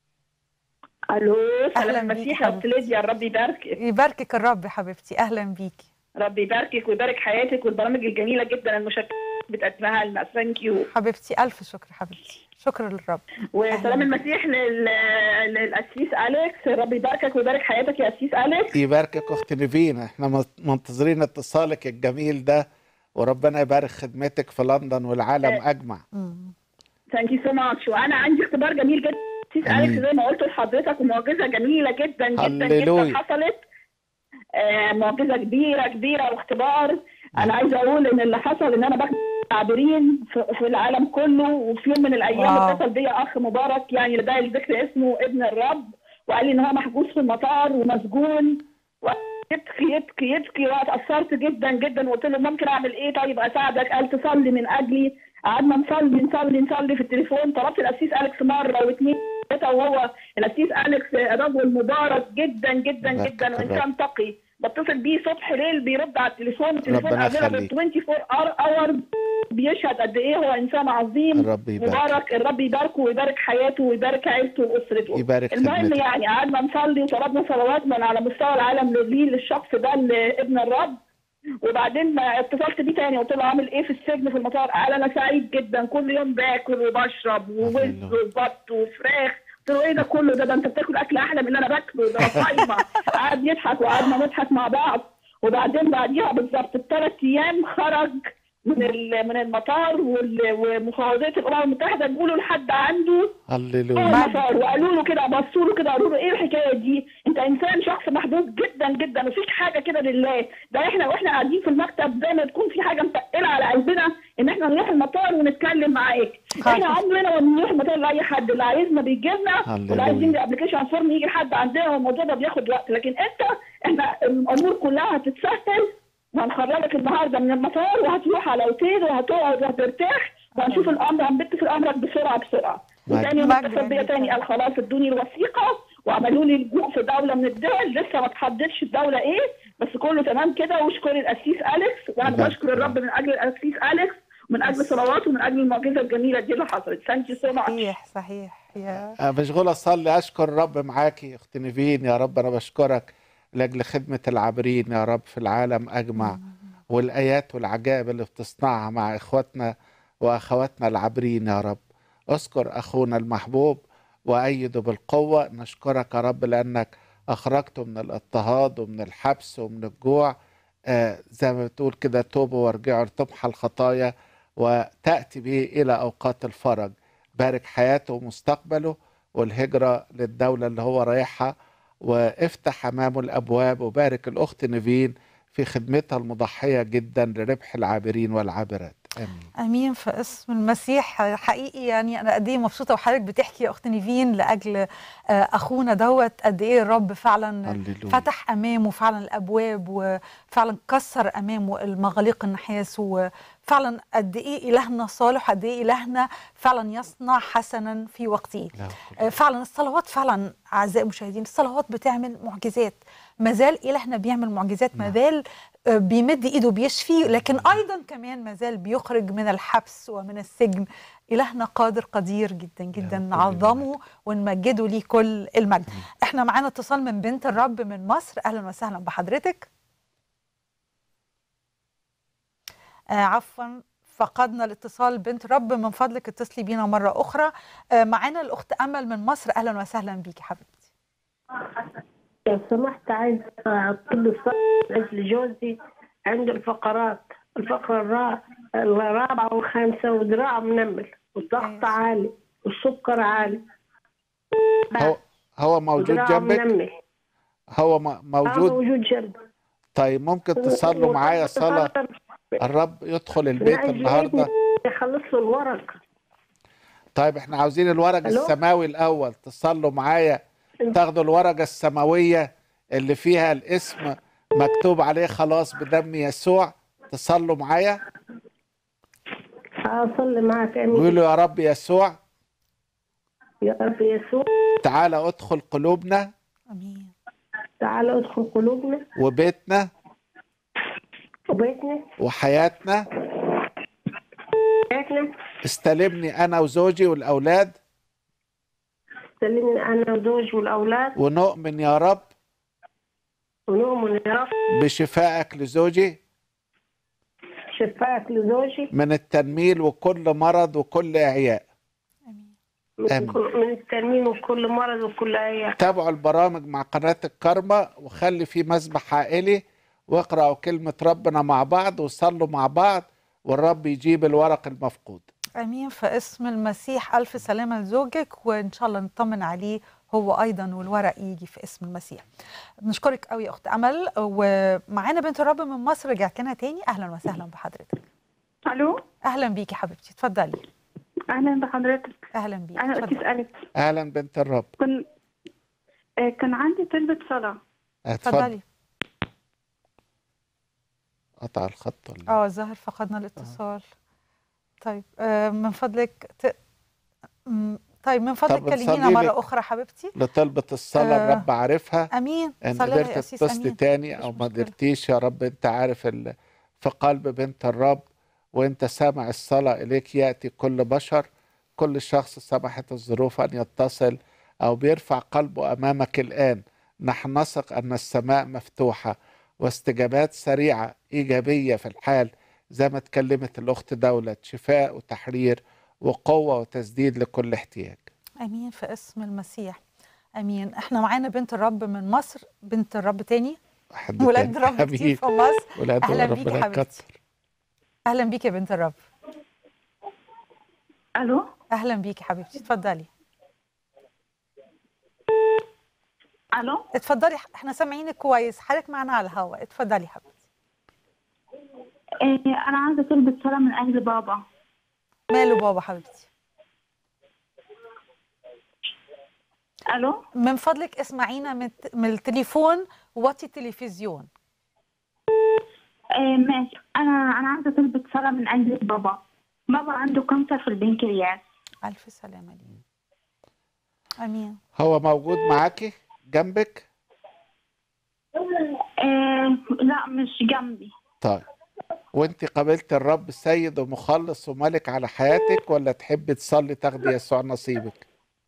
[SPEAKER 7] الو،
[SPEAKER 2] أهلاً
[SPEAKER 7] سلام
[SPEAKER 2] بيكي
[SPEAKER 7] المسيح يا
[SPEAKER 2] حبيبتي.
[SPEAKER 7] أخت ليديا، ربي يباركك.
[SPEAKER 2] يباركك الرب حبيبتي. اهلا بيكي.
[SPEAKER 7] ربي يباركك ويبارك حياتك والبرامج الجميله جدا المشكله بتقدمها لنا. ثانك يو
[SPEAKER 2] حبيبتي الف شكر حبيبتي. شكرا للرب.
[SPEAKER 7] وسلام المسيح لل... للاسيس اليكس. ربي يباركك ويبارك حياتك يا اسيس اليكس.
[SPEAKER 3] يباركك اخت نيفين، احنا منتظرين اتصالك الجميل ده، وربنا يبارك خدمتك في لندن والعالم اجمع.
[SPEAKER 7] ثانك يو سو ماتش. وانا عندي اختبار جميل جدا اسيس اليكس زي ما قلت لحضرتك، ومعجزه جميله جدا جدا
[SPEAKER 3] هللويا.
[SPEAKER 7] جدا حصلت. آه، معجزه كبيره كبيره واختبار. انا عايزه اقول ان اللي حصل ان انا بخدم عابرين في, في العالم كله، وفي يوم من الايام
[SPEAKER 2] واو.
[SPEAKER 7] اتصل بيا اخ مبارك، يعني لا داعي لذكر اسمه، ابن الرب، وقال لي ان هو محجوز في المطار ومسجون، ويبكي يبكي يبكي، واتاثرت جدا جدا، وقلت له ممكن اعمل ايه طيب اساعدك؟ قال تصلي من اجلي. قعدنا نصلي نصلي نصلي في التليفون. طلبت الاسيس اليكس مره واثنين ثلاثه، وهو الاسيس اليكس رجل مبارك جدا جدا جدا وانسان تقي. بتصل بيه صبح ليل بيرد على التليفون، التليفون
[SPEAKER 3] ربنا
[SPEAKER 7] قبلها ب
[SPEAKER 3] يخليك.
[SPEAKER 7] أربعة وعشرين اور بيشهد قد ايه هو انسان عظيم.
[SPEAKER 3] الرب يبارك.
[SPEAKER 7] مبارك. الرب يباركه ويبارك حياته ويبارك عيلته واسرته.
[SPEAKER 3] يبارك
[SPEAKER 7] المهم
[SPEAKER 3] خدمتك.
[SPEAKER 7] يعني قعدنا نصلي وطلبنا صلوات من على مستوى العالم ليه للشخص ده لابن الرب. وبعدين اتصلت بيه تاني قلت له عامل ايه في السجن في المطار؟ قال انا سعيد جدا، كل يوم باكل وبشرب ووز وبط وفراخ. قلت له ايه ده كله ده؟ ده انت بتاكل اكل احلى من اللي انا باكله ده، صايمه. قعد يضحك وقعدنا نضحك مع بعض. وبعدين بعديها بالظبط بثلاث ايام خرج من من المطار، ومفوضيه الامم المتحده بيقولوا لحد عنده
[SPEAKER 3] هللويا.
[SPEAKER 7] المطار، وقالوا له كده، بصوا له كده قالوا له ايه الحكايه دي؟ انت انسان شخص محبوب جدا جدا وفيك حاجه كده لله. ده احنا واحنا قاعدين في المكتب زي ما تكون في حاجه متقله على قلبنا ان احنا نروح المطار ونتكلم معاك. احنا عمرنا ما بنروح المطار لاي حد، اللي عايزنا بيجي لنا، واللي عايزين الابلكيشن فورم يجي لحد عندنا، والموضوع ده بياخد وقت. لكن انت احنا الامور كلها هتتسهل، وهنخرجك النهارده من المطار وهتروح على اوتيل وهتقعد وهترتاح، وهنشوف الامر، هنبت في امرك بسرعه بسرعه. وتاني يوم اتصل بيا تاني قال خلاص ادوني الوثيقه وعملوا لي لجوء في دوله من الدول، لسه ما تحددش الدوله ايه، بس كله تمام كده. واشكر الاسيس اليكس، وانا بشكر الرب من اجل الاسيس اليكس ومن اجل صلواته ومن اجل المعجزه الجميله دي اللي حصلت. ثانك يو سو ماتش.
[SPEAKER 2] صحيح صحيح. يا
[SPEAKER 3] مشغولة أصلي. أشكر الرب معاكي أخت نيفين. يا رب أنا بشكرك لأجل خدمة العابرين يا رب في العالم أجمع، والآيات والعجائب اللي بتصنعها مع إخواتنا وأخواتنا العابرين يا رب. أذكر أخونا المحبوب وأيده بالقوة. نشكرك يا رب لأنك أخرجته من الاضطهاد ومن الحبس ومن الجوع. آه زي ما بتقول كده توبوا وارجعوا لتمحى الخطايا وتأتي به إلى أوقات الفرج. بارك حياته ومستقبله والهجرة للدولة اللي هو رايحها، وافتح أمامه الأبواب. وبارك الأخت نيفين في خدمتها المضحية جدا لربح العابرين والعابرات. آمين.
[SPEAKER 2] امين في اسم المسيح. حقيقي يعني انا قد ايه مبسوطه وحضرتك بتحكي يا اخت نيفين لاجل اخونا دوت، قد ايه الرب فعلا
[SPEAKER 3] هللويا. فتح
[SPEAKER 2] امامه فعلا الابواب، وفعلا كسر امامه المغاليق النحاس، وفعلا قد ايه الهنا صالح، قد ايه الهنا فعلا يصنع حسنا في وقته. فعلا الصلوات فعلا اعزائي المشاهدين، الصلوات بتعمل معجزات. مازال الهنا بيعمل معجزات، مازال بيمد ايده بيشفي، لكن ايضا كمان مازال بيخرج من الحبس ومن السجن. الهنا قادر قدير جدا جدا، نعظمه ونمجده ليه كل المجد. احنا معانا اتصال من بنت الرب من مصر. اهلا وسهلا بحضرتك. آه عفوا فقدنا الاتصال. بنت الرب من فضلك اتصلي بينا مره اخرى. آه معانا الاخت امل من مصر. اهلا وسهلا بيكي حبيبتي.
[SPEAKER 8] لو سمحت عايز كل الصلاة من أجل جوزي عنده الفقرات الفقرة الرا- الرابعة والخامسة ودراعه منمل والضغط عالي والسكر عالي
[SPEAKER 3] هو هو موجود
[SPEAKER 8] ودراعه
[SPEAKER 3] جنبك؟
[SPEAKER 8] منمل.
[SPEAKER 3] هو م-
[SPEAKER 8] اه
[SPEAKER 3] موجود؟
[SPEAKER 8] موجود جنبي.
[SPEAKER 3] طيب ممكن تصلوا معايا صلاة الرب يدخل
[SPEAKER 8] من
[SPEAKER 3] البيت
[SPEAKER 8] أجل
[SPEAKER 3] النهارده؟
[SPEAKER 8] ابني يخلص له الورق.
[SPEAKER 3] طيب احنا عاوزين الورق
[SPEAKER 8] ألو؟
[SPEAKER 3] السماوي الأول، تصلوا معايا تاخدوا الورقة السماوية اللي فيها الاسم مكتوب عليه خلاص بدم يسوع، تصلوا معايا
[SPEAKER 8] أصلي معك أمين.
[SPEAKER 3] ويقولوا يا رب يسوع
[SPEAKER 8] يا رب يسوع
[SPEAKER 3] تعالى ادخل قلوبنا
[SPEAKER 2] امين.
[SPEAKER 8] تعالى ادخل قلوبنا
[SPEAKER 3] وبيتنا
[SPEAKER 8] وبيتنا
[SPEAKER 3] وحياتنا.
[SPEAKER 8] بيتنا.
[SPEAKER 3] استلمني أنا وزوجي والأولاد
[SPEAKER 8] سلمني أنا وزوجي والأولاد
[SPEAKER 3] ونؤمن يا رب
[SPEAKER 8] ونؤمن يا رب
[SPEAKER 3] بشفائك لزوجي
[SPEAKER 8] شفاك لزوجي
[SPEAKER 3] من التنميل وكل مرض وكل إعياء.
[SPEAKER 8] من,
[SPEAKER 3] آمين.
[SPEAKER 8] كل- من التنميم وكل مرض وكل أيام.
[SPEAKER 3] تابعوا البرامج مع قناة الكرمة وخلي في مسبح عائلي واقرأوا كلمة ربنا مع بعض وصلوا مع بعض والرب يجيب الورق المفقود.
[SPEAKER 2] امين في اسم المسيح. الف سلامه لزوجك وان شاء الله نطمن عليه هو ايضا والورق يجي في اسم المسيح. بنشكرك قوي يا اخت امل، ومعانا بنت الرب من مصر رجعت لنا تاني. اهلا وسهلا بحضرتك.
[SPEAKER 9] الو
[SPEAKER 2] اهلا بيكي حبيبتي، اتفضلي.
[SPEAKER 9] اهلا بحضرتك.
[SPEAKER 2] اهلا بيكي،
[SPEAKER 9] انا
[SPEAKER 2] اتفضلي.
[SPEAKER 9] قديس أليكس.
[SPEAKER 3] أهلا بنت الرب.
[SPEAKER 9] كن آه، كان عندي طلبة صلاة.
[SPEAKER 3] اتفضلي. قطع الخط ولا
[SPEAKER 2] اه ظاهر فقدنا الاتصال. طيب آه من فضلك ت... م- طيب من فضلك
[SPEAKER 3] طب
[SPEAKER 2] كلمينا
[SPEAKER 3] نصلي
[SPEAKER 2] مرة
[SPEAKER 3] لك
[SPEAKER 2] أخرى حبيبتي.
[SPEAKER 3] لطلبة الصلاة
[SPEAKER 2] آه،
[SPEAKER 3] الرب عارفها.
[SPEAKER 2] أمين.
[SPEAKER 3] إن
[SPEAKER 2] صلي لها يا
[SPEAKER 3] قدرت
[SPEAKER 2] أسيس،
[SPEAKER 3] تتصلي
[SPEAKER 2] أمين.
[SPEAKER 3] تاني
[SPEAKER 2] مفيش
[SPEAKER 3] أو ما
[SPEAKER 2] مشكلة.
[SPEAKER 3] قدرتيش يا رب أنت عارف ال... في قلب بنت الرب وأنت سامع الصلاة إليك يأتي كل بشر. كل شخص سمحت الظروف أن يتصل أو بيرفع قلبه أمامك الآن. نحن نثق أن السماء مفتوحة واستجابات سريعة إيجابية في الحال زي ما اتكلمت الأخت دولة، شفاء وتحرير وقوة وتسديد لكل احتياج.
[SPEAKER 2] أمين في اسم المسيح. أمين. احنا معانا بنت الرب من مصر، بنت الرب تاني،
[SPEAKER 3] حد
[SPEAKER 2] ولاد
[SPEAKER 3] تاني.
[SPEAKER 2] رب كتير
[SPEAKER 3] أمين.
[SPEAKER 2] في مصر.
[SPEAKER 3] ولاد
[SPEAKER 2] أهلا
[SPEAKER 3] ربنا
[SPEAKER 2] بيكي حبيبتي.
[SPEAKER 3] يكتر.
[SPEAKER 2] أهلا بيكي يا بنت الرب.
[SPEAKER 9] الو
[SPEAKER 2] أهلا بيكي حبيبتي، اتفضلي.
[SPEAKER 9] الو
[SPEAKER 2] اتفضلي، احنا سامعينك كويس، حضرتك معانا على الهواء، اتفضلي حبيبتي.
[SPEAKER 9] آه، انا عايزة طلبة صلاة من اجل بابا.
[SPEAKER 2] ماله بابا حبيبتي؟
[SPEAKER 9] الو
[SPEAKER 2] من فضلك اسمعينا من من التليفون وطي التلفزيون.
[SPEAKER 9] آه، ماشي. انا انا عايزة طلبة صلاة من اجل بابا. بابا عنده كانسر في البنكرياس.
[SPEAKER 2] ألف سلامة ليه. أمين.
[SPEAKER 3] هو موجود معاكي جنبك؟
[SPEAKER 9] آه، لا مش جنبي.
[SPEAKER 3] طيب وانت قابلت الرب سيد ومخلص وملك على حياتك ولا تحبي تصلي تاخدي يسوع نصيبك؟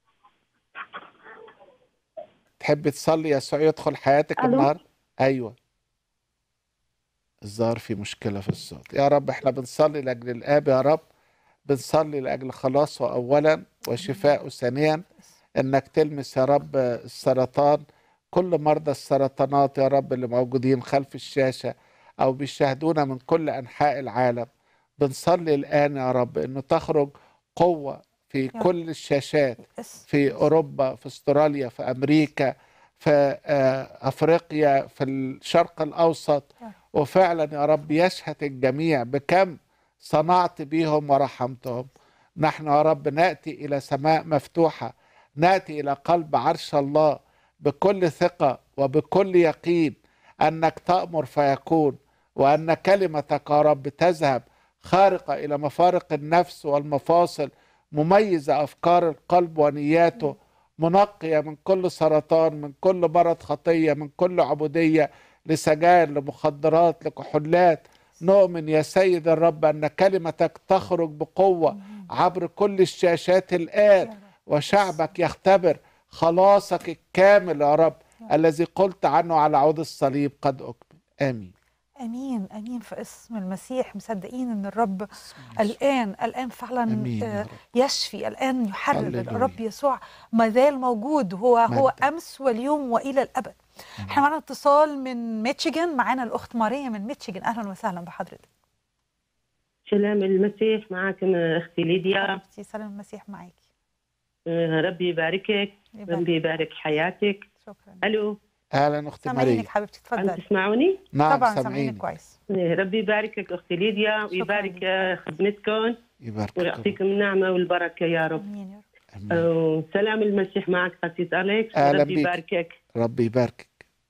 [SPEAKER 3] تحبي تصلي يسوع يدخل حياتك
[SPEAKER 9] ألو؟
[SPEAKER 3] النهارده؟ ايوه. الظاهر في مشكلة في الصوت. يا رب احنا بنصلي لاجل الاب يا رب، بنصلي لاجل خلاصه اولا وشفاءه ثانيا، انك تلمس يا رب السرطان، كل مرضى السرطانات يا رب اللي موجودين خلف الشاشة او بيشاهدونا من كل انحاء العالم. بنصلي الان يا رب انه تخرج قوة في كل الشاشات، في اوروبا، في استراليا، في امريكا، في آه، افريقيا، في الشرق الاوسط، وفعلا يا رب يشهد الجميع بكم صنعت بيهم ورحمتهم. نحن يا رب نأتي إلى سماء مفتوحة، نأتي إلى قلب عرش الله بكل ثقة وبكل يقين أنك تأمر فيكون، وأن كلمتك يا رب تذهب خارقة إلى مفارق النفس والمفاصل، مميزة أفكار القلب ونياته، منقية من كل سرطان، من كل مرض خطية، من كل عبودية لسجائر، لمخدرات، لكحولات. نؤمن يا سيد الرب أن كلمتك تخرج بقوة عبر كل الشاشات الآن، وشعبك يختبر خلاصك الكامل يا رب الذي قلت عنه على عود الصليب قد أكمل. آمين.
[SPEAKER 2] امين امين في اسم المسيح. مصدقين ان الرب الان الان فعلا آه يشفي، الان يحرر. الرب يسوع ما زال موجود، هو هو امس واليوم والى الابد. احنا معانا اتصال من ميتشيغان، معانا الاخت ماريا من ميتشيغان. اهلا وسهلا بحضرتك.
[SPEAKER 10] سلام المسيح معاكم اختي ليديا.
[SPEAKER 2] حبيبتي سلام المسيح معاكي.
[SPEAKER 10] آه، ربي يباركك، ربي يبارك حياتك.
[SPEAKER 2] شكرا.
[SPEAKER 10] الو.
[SPEAKER 3] اهلا اختي ماريا.
[SPEAKER 2] سامعينك حبيبتي اتفضلي.
[SPEAKER 10] عم تسمعوني؟
[SPEAKER 3] نعم
[SPEAKER 2] طبعا
[SPEAKER 3] سامعينك
[SPEAKER 2] سامعينك كويس.
[SPEAKER 10] آه، ربي يباركك اختي ليديا ويبارك آه، خدمتكم
[SPEAKER 3] يبارك
[SPEAKER 10] ويعطيكم النعمه والبركه يا رب.
[SPEAKER 2] امين يا رب.
[SPEAKER 10] آه، سلام المسيح معك قسيس أليكس.
[SPEAKER 3] أهلا
[SPEAKER 10] ربي
[SPEAKER 3] بيك.
[SPEAKER 10] يباركك
[SPEAKER 3] ربي يباركك.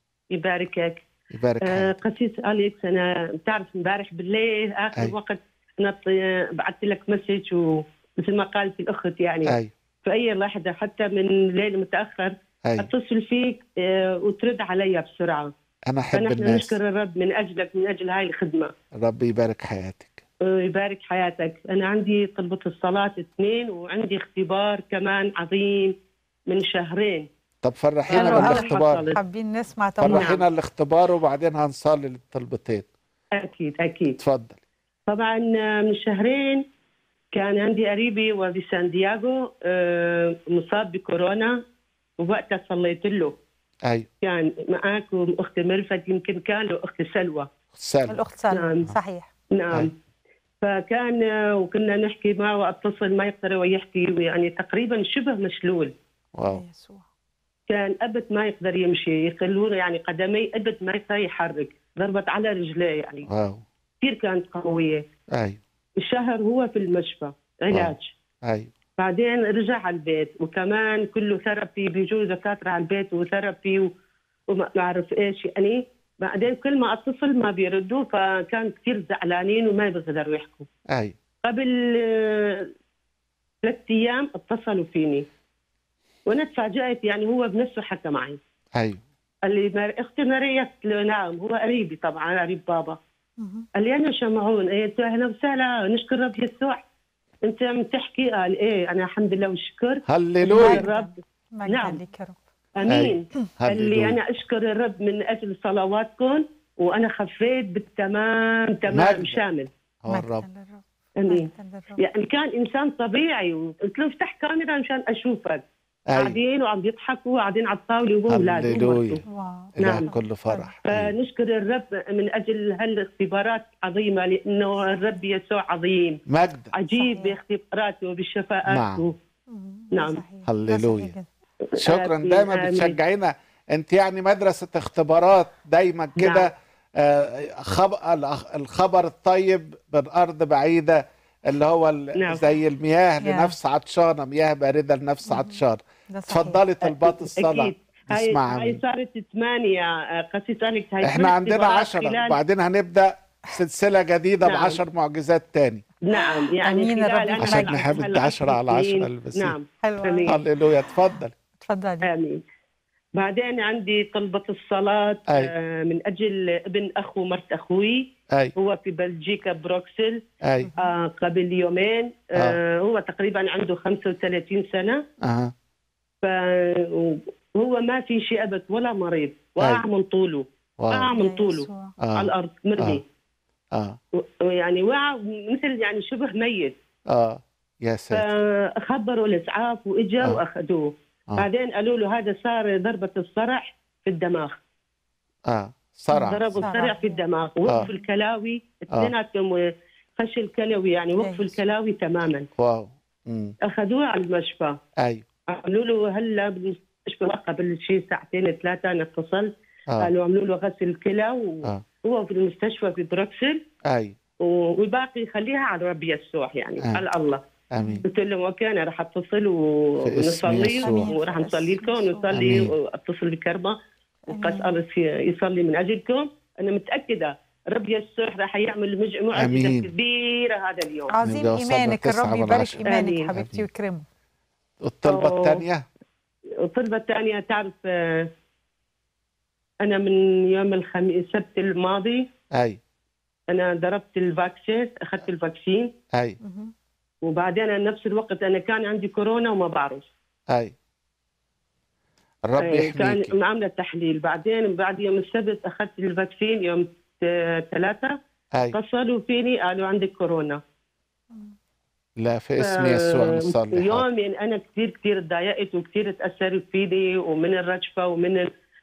[SPEAKER 10] يباركك.
[SPEAKER 3] يبارك
[SPEAKER 10] آه،
[SPEAKER 3] حياتك.
[SPEAKER 10] قسيس أليكس أنا بتعرف امبارح بالليل آخر
[SPEAKER 3] أي.
[SPEAKER 10] وقت أنا ط- بعثت لك مسج ومثل ما قالت الأخت يعني
[SPEAKER 3] أي.
[SPEAKER 10] في أي لحظة حتى من ليل متأخر
[SPEAKER 3] أي.
[SPEAKER 10] أتصل فيك آه، وترد علي بسرعة.
[SPEAKER 3] أنا أحب
[SPEAKER 10] فنحن
[SPEAKER 3] الناس.
[SPEAKER 10] نشكر الرب من أجلك من أجل هاي الخدمة.
[SPEAKER 3] ربي يبارك حياتك.
[SPEAKER 10] آه، يبارك حياتك. أنا عندي طلبة الصلاة اثنين وعندي اختبار كمان عظيم من شهرين.
[SPEAKER 3] طب فرحينا
[SPEAKER 2] حلو قوي.
[SPEAKER 3] بالاختبار.
[SPEAKER 2] حابين نسمع طبعا.
[SPEAKER 3] فرحينا الاختبار وبعدين هنصلي للطلبتين.
[SPEAKER 10] أكيد أكيد.
[SPEAKER 3] تفضل.
[SPEAKER 10] طبعا من شهرين كان عندي قريبي وفي سان دياغو آه، مصاب بكورونا ووقتها صليت له.
[SPEAKER 3] أيوة.
[SPEAKER 10] كان معاكم أخت ملفت يمكن كان له أخت سلوى.
[SPEAKER 3] سلوى.
[SPEAKER 2] الاخت سلوى.
[SPEAKER 10] نعم.
[SPEAKER 2] صحيح.
[SPEAKER 10] نعم.
[SPEAKER 3] أي.
[SPEAKER 10] فكان آه، وكنا نحكي معه واتصل ما يقدر ويحكي يعني تقريبا شبه مشلول.
[SPEAKER 3] واو.
[SPEAKER 2] يسوع.
[SPEAKER 10] كان أبد ما يقدر يمشي يخلونه يعني قدمي أبد ما يقدر يحرك ضربت على رجليه يعني
[SPEAKER 3] واو.
[SPEAKER 10] كثير كانت قوية.
[SPEAKER 3] أيوة.
[SPEAKER 10] الشهر هو في المشفى علاج.
[SPEAKER 3] أيوة.
[SPEAKER 10] بعدين رجع على البيت وكمان كله ثيرابي بيجوا دكاتره على البيت وثيرابي و- وما بعرف ايش يعني. بعدين كل ما اتصل ما بيردوا فكان كثير زعلانين وما بيقدروا يحكوا.
[SPEAKER 3] أيوة.
[SPEAKER 10] قبل آه، ثلاث ايام اتصلوا فيني وانا تفاجأت يعني هو بنفسه حكى معي.
[SPEAKER 3] أيوة.
[SPEAKER 10] قال لي مار- اختي ماريا. قلت له نعم هو قريبي طبعا قريب بابا.
[SPEAKER 2] مهم.
[SPEAKER 10] قال لي انا شمعون. إيه قلت له اهلا وسهلا نشكر رب يسوع. انت عم تحكي؟ قال ايه انا الحمد لله والشكر.
[SPEAKER 3] هللويا.
[SPEAKER 10] الرب.
[SPEAKER 2] مجدا
[SPEAKER 10] نعم.
[SPEAKER 2] لك يا رب.
[SPEAKER 10] امين. قال لي
[SPEAKER 3] هللويا.
[SPEAKER 10] انا اشكر الرب من اجل صلواتكم وانا خفيت بالتمام تمام
[SPEAKER 3] مجد.
[SPEAKER 10] شامل.
[SPEAKER 3] هو الرب.
[SPEAKER 2] مجدا للرب.
[SPEAKER 10] امين.
[SPEAKER 2] مجدا للرب.
[SPEAKER 10] يعني كان انسان طبيعي وقلت له افتح كاميرا مشان اشوفك.
[SPEAKER 3] أيوة.
[SPEAKER 10] قاعدين وعم يضحكوا وقاعدين على الطاوله وهو اولاده
[SPEAKER 3] هللويا.
[SPEAKER 10] ومرته.
[SPEAKER 2] واو.
[SPEAKER 3] إله
[SPEAKER 10] نعم.
[SPEAKER 3] كل فرح. أيوة.
[SPEAKER 10] فنشكر الرب من اجل هالاختبارات عظيمه لانه الرب يسوع عظيم
[SPEAKER 3] مجد.
[SPEAKER 10] عجيب
[SPEAKER 2] صحيح.
[SPEAKER 10] باختباراته وبالشفاءات.
[SPEAKER 3] نعم.
[SPEAKER 2] مم.
[SPEAKER 10] نعم.
[SPEAKER 2] صحيح.
[SPEAKER 3] هللويا.
[SPEAKER 2] صحيح جدا.
[SPEAKER 3] شكرا.
[SPEAKER 10] آمين.
[SPEAKER 3] دايما
[SPEAKER 10] آمين.
[SPEAKER 3] بتشجعينا. انت يعني مدرسة اختبارات دايما كده.
[SPEAKER 10] نعم.
[SPEAKER 3] آه، خب... الأخ- الخبر الطيب من أرض بعيدة اللي هو ال-
[SPEAKER 10] نعم.
[SPEAKER 3] زي المياه
[SPEAKER 2] يا.
[SPEAKER 3] لنفس عطشانة، مياه باردة لنفس
[SPEAKER 2] مم.
[SPEAKER 3] عطشان.
[SPEAKER 2] ده صحيح.
[SPEAKER 3] تفضلي طلبات الصلاة.
[SPEAKER 10] أكيد. هاي
[SPEAKER 3] نسمعها
[SPEAKER 10] هاي
[SPEAKER 3] منك.
[SPEAKER 10] صارت ثمانية قسيس أليكس. هاي
[SPEAKER 3] احنا
[SPEAKER 10] كل
[SPEAKER 3] عندنا
[SPEAKER 10] اختبارات
[SPEAKER 3] عشرة
[SPEAKER 10] خلال-
[SPEAKER 3] وبعدين هنبدأ سلسلة جديدة
[SPEAKER 10] نعم.
[SPEAKER 3] بعشر معجزات تاني.
[SPEAKER 10] نعم يعني
[SPEAKER 2] أمين يا
[SPEAKER 10] خلال
[SPEAKER 2] رب.
[SPEAKER 10] أنا
[SPEAKER 3] عشان
[SPEAKER 10] هلا-
[SPEAKER 3] نحمد
[SPEAKER 10] هلا
[SPEAKER 3] عشرة على عشرة
[SPEAKER 10] سنين.
[SPEAKER 3] المسيح.
[SPEAKER 10] نعم.
[SPEAKER 2] حلو أوي.
[SPEAKER 10] أمين.
[SPEAKER 3] هللويا. تفضل.
[SPEAKER 2] اتفضلي.
[SPEAKER 10] آمين. بعدين عندي طلبة الصلاة
[SPEAKER 3] أي.
[SPEAKER 10] آه، من أجل ابن أخو مرت أخوي.
[SPEAKER 3] أي.
[SPEAKER 10] هو في بلجيكا بروكسل.
[SPEAKER 3] أي.
[SPEAKER 10] آه، قبل يومين. آه، هو تقريبا عنده خمسة وثلاثين سنة.
[SPEAKER 3] أها.
[SPEAKER 10] فهو ما في شيء أبد ولا مريض وقع من طوله. وقع
[SPEAKER 3] واو.
[SPEAKER 10] من
[SPEAKER 2] يا
[SPEAKER 10] طوله
[SPEAKER 2] يسوع.
[SPEAKER 3] آه.
[SPEAKER 10] على الأرض مرمي.
[SPEAKER 3] آه.
[SPEAKER 10] يعني وقع مثل يعني شبه ميت.
[SPEAKER 3] آه. يا ساتر.
[SPEAKER 10] فخبروا الاسعاف واجا
[SPEAKER 3] آه.
[SPEAKER 10] واخذوه.
[SPEAKER 3] آه.
[SPEAKER 10] بعدين قالوا له هذا صار ضربه الصرع في الدماغ.
[SPEAKER 3] آه. صرع.
[SPEAKER 10] ضربوا
[SPEAKER 2] صرع.
[SPEAKER 10] الصرع في الدماغ. وقفوا الكلاوي اثنيناتهم فشل كلوي يعني وقفوا الكلاوي تماما.
[SPEAKER 3] واو. مم.
[SPEAKER 10] اخذوه على المشفى.
[SPEAKER 3] أيوة.
[SPEAKER 10] قالوا له هلا بالمستشفى قبل شيء ساعتين ثلاثه انا اتصلت.
[SPEAKER 3] آه.
[SPEAKER 10] قالوا عملوا له غسل كلى
[SPEAKER 3] آه.
[SPEAKER 10] وهو في المستشفى في بروكسل.
[SPEAKER 3] أيوة.
[SPEAKER 10] والباقي خليها على رب يسوع يعني
[SPEAKER 3] آه.
[SPEAKER 10] على الله.
[SPEAKER 3] آمين.
[SPEAKER 10] قلت لهم اوكي انا راح اتصل
[SPEAKER 3] في اسم
[SPEAKER 10] ونصلي
[SPEAKER 3] يسوع.
[SPEAKER 10] وراح نصلي لكم ونصلي
[SPEAKER 3] آمين.
[SPEAKER 10] واتصل بكرمه وقس
[SPEAKER 2] آمين.
[SPEAKER 10] ألس يصلي من اجلكم. انا متاكده رب يسوع راح يعمل مجموعه
[SPEAKER 3] آمين.
[SPEAKER 10] كبيره هذا اليوم.
[SPEAKER 2] عظيم
[SPEAKER 3] نبدأ وصلنا
[SPEAKER 2] إيمانك.
[SPEAKER 3] تسعة
[SPEAKER 2] الرب
[SPEAKER 3] من
[SPEAKER 2] يبارك
[SPEAKER 3] عشرة.
[SPEAKER 2] إيمانك
[SPEAKER 10] آمين.
[SPEAKER 2] حبيبتي
[SPEAKER 3] آمين.
[SPEAKER 2] ويكرمه.
[SPEAKER 3] الطلبة
[SPEAKER 10] أوه.
[SPEAKER 3] الثانية.
[SPEAKER 10] الطلبه الثانيه تعرف آه، انا من يوم الخميس السبت الماضي
[SPEAKER 3] أي.
[SPEAKER 10] انا ضربت الفاكسين اخذت الفاكسين.
[SPEAKER 3] أي.
[SPEAKER 2] مهم.
[SPEAKER 10] وبعدين أنا نفس الوقت انا كان عندي كورونا وما بعرف.
[SPEAKER 3] أي. الرب
[SPEAKER 10] آه، كان
[SPEAKER 3] يحميك.
[SPEAKER 10] عامله تحليل. بعدين بعد يوم السبت اخذت الفاكسين يوم ثلاثة.
[SPEAKER 3] أي.
[SPEAKER 10] اتصلوا فيني قالوا عندك كورونا.
[SPEAKER 3] لا في اسم يسوع نصلي.
[SPEAKER 10] يوم يعني انا كثير كثير تضايقت وكثير تاثرت فيني ومن الرجفه ومن ال...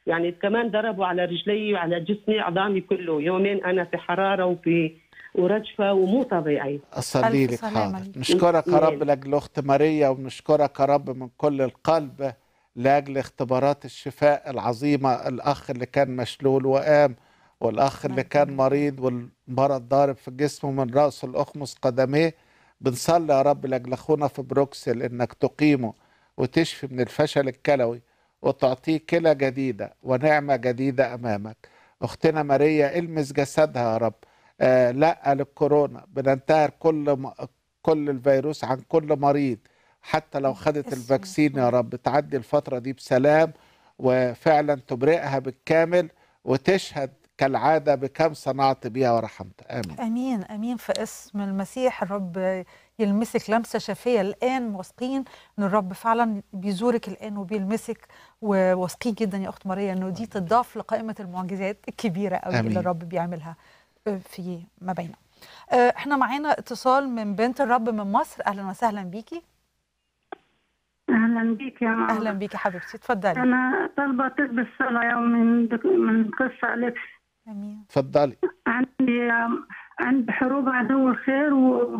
[SPEAKER 10] يعني كمان ضربوا على رجلي وعلى جسمي عظامي كله، يومين انا في حراره وفي ورجفه ومو طبيعي.
[SPEAKER 3] اصلي لك حاضر. نشكرك يا رب لاجل اخت ماريا، ونشكرك يا رب من كل القلب لاجل اختبارات الشفاء العظيمه، الاخ اللي كان مشلول وقام، والاخ اللي كان مريض والمرض ضارب في جسمه من راسه لاخمص قدميه. بنصلي يا رب لاجل اخونا في بروكسل انك تقيمه وتشفي من الفشل الكلوي وتعطيه كلى جديده ونعمه جديده امامك. اختنا ماريا المس جسدها يا رب. آه لا للكورونا، بننتهر كل م... كل الفيروس عن كل مريض، حتى لو خدت الفاكسين يا رب تعدي الفترة دي بسلام، وفعلا تبرئها بالكامل وتشهد كالعادة بكم صنعت بها ورحمت. آمين
[SPEAKER 2] آمين آمين في اسم المسيح. الرب يلمسك لمسة شفية الآن، واثقين أن الرب فعلا بيزورك الآن وبيلمسك، وواثقين جدا يا أخت ماريا أنه دي تضاف لقائمة المعجزات الكبيرة أوي اللي الرب بيعملها في ما بيننا. احنا معانا اتصال من بنت الرب من مصر. أهلا وسهلا بيكي.
[SPEAKER 11] اهلا بيك يا ماما.
[SPEAKER 2] اهلا بيك يا حبيبتي، اتفضلي.
[SPEAKER 11] انا طالبه طلب الصلاه يوم من من قصه اليكس.
[SPEAKER 2] امين.
[SPEAKER 3] اتفضلي.
[SPEAKER 11] عندي عندي حروب عدو الخير و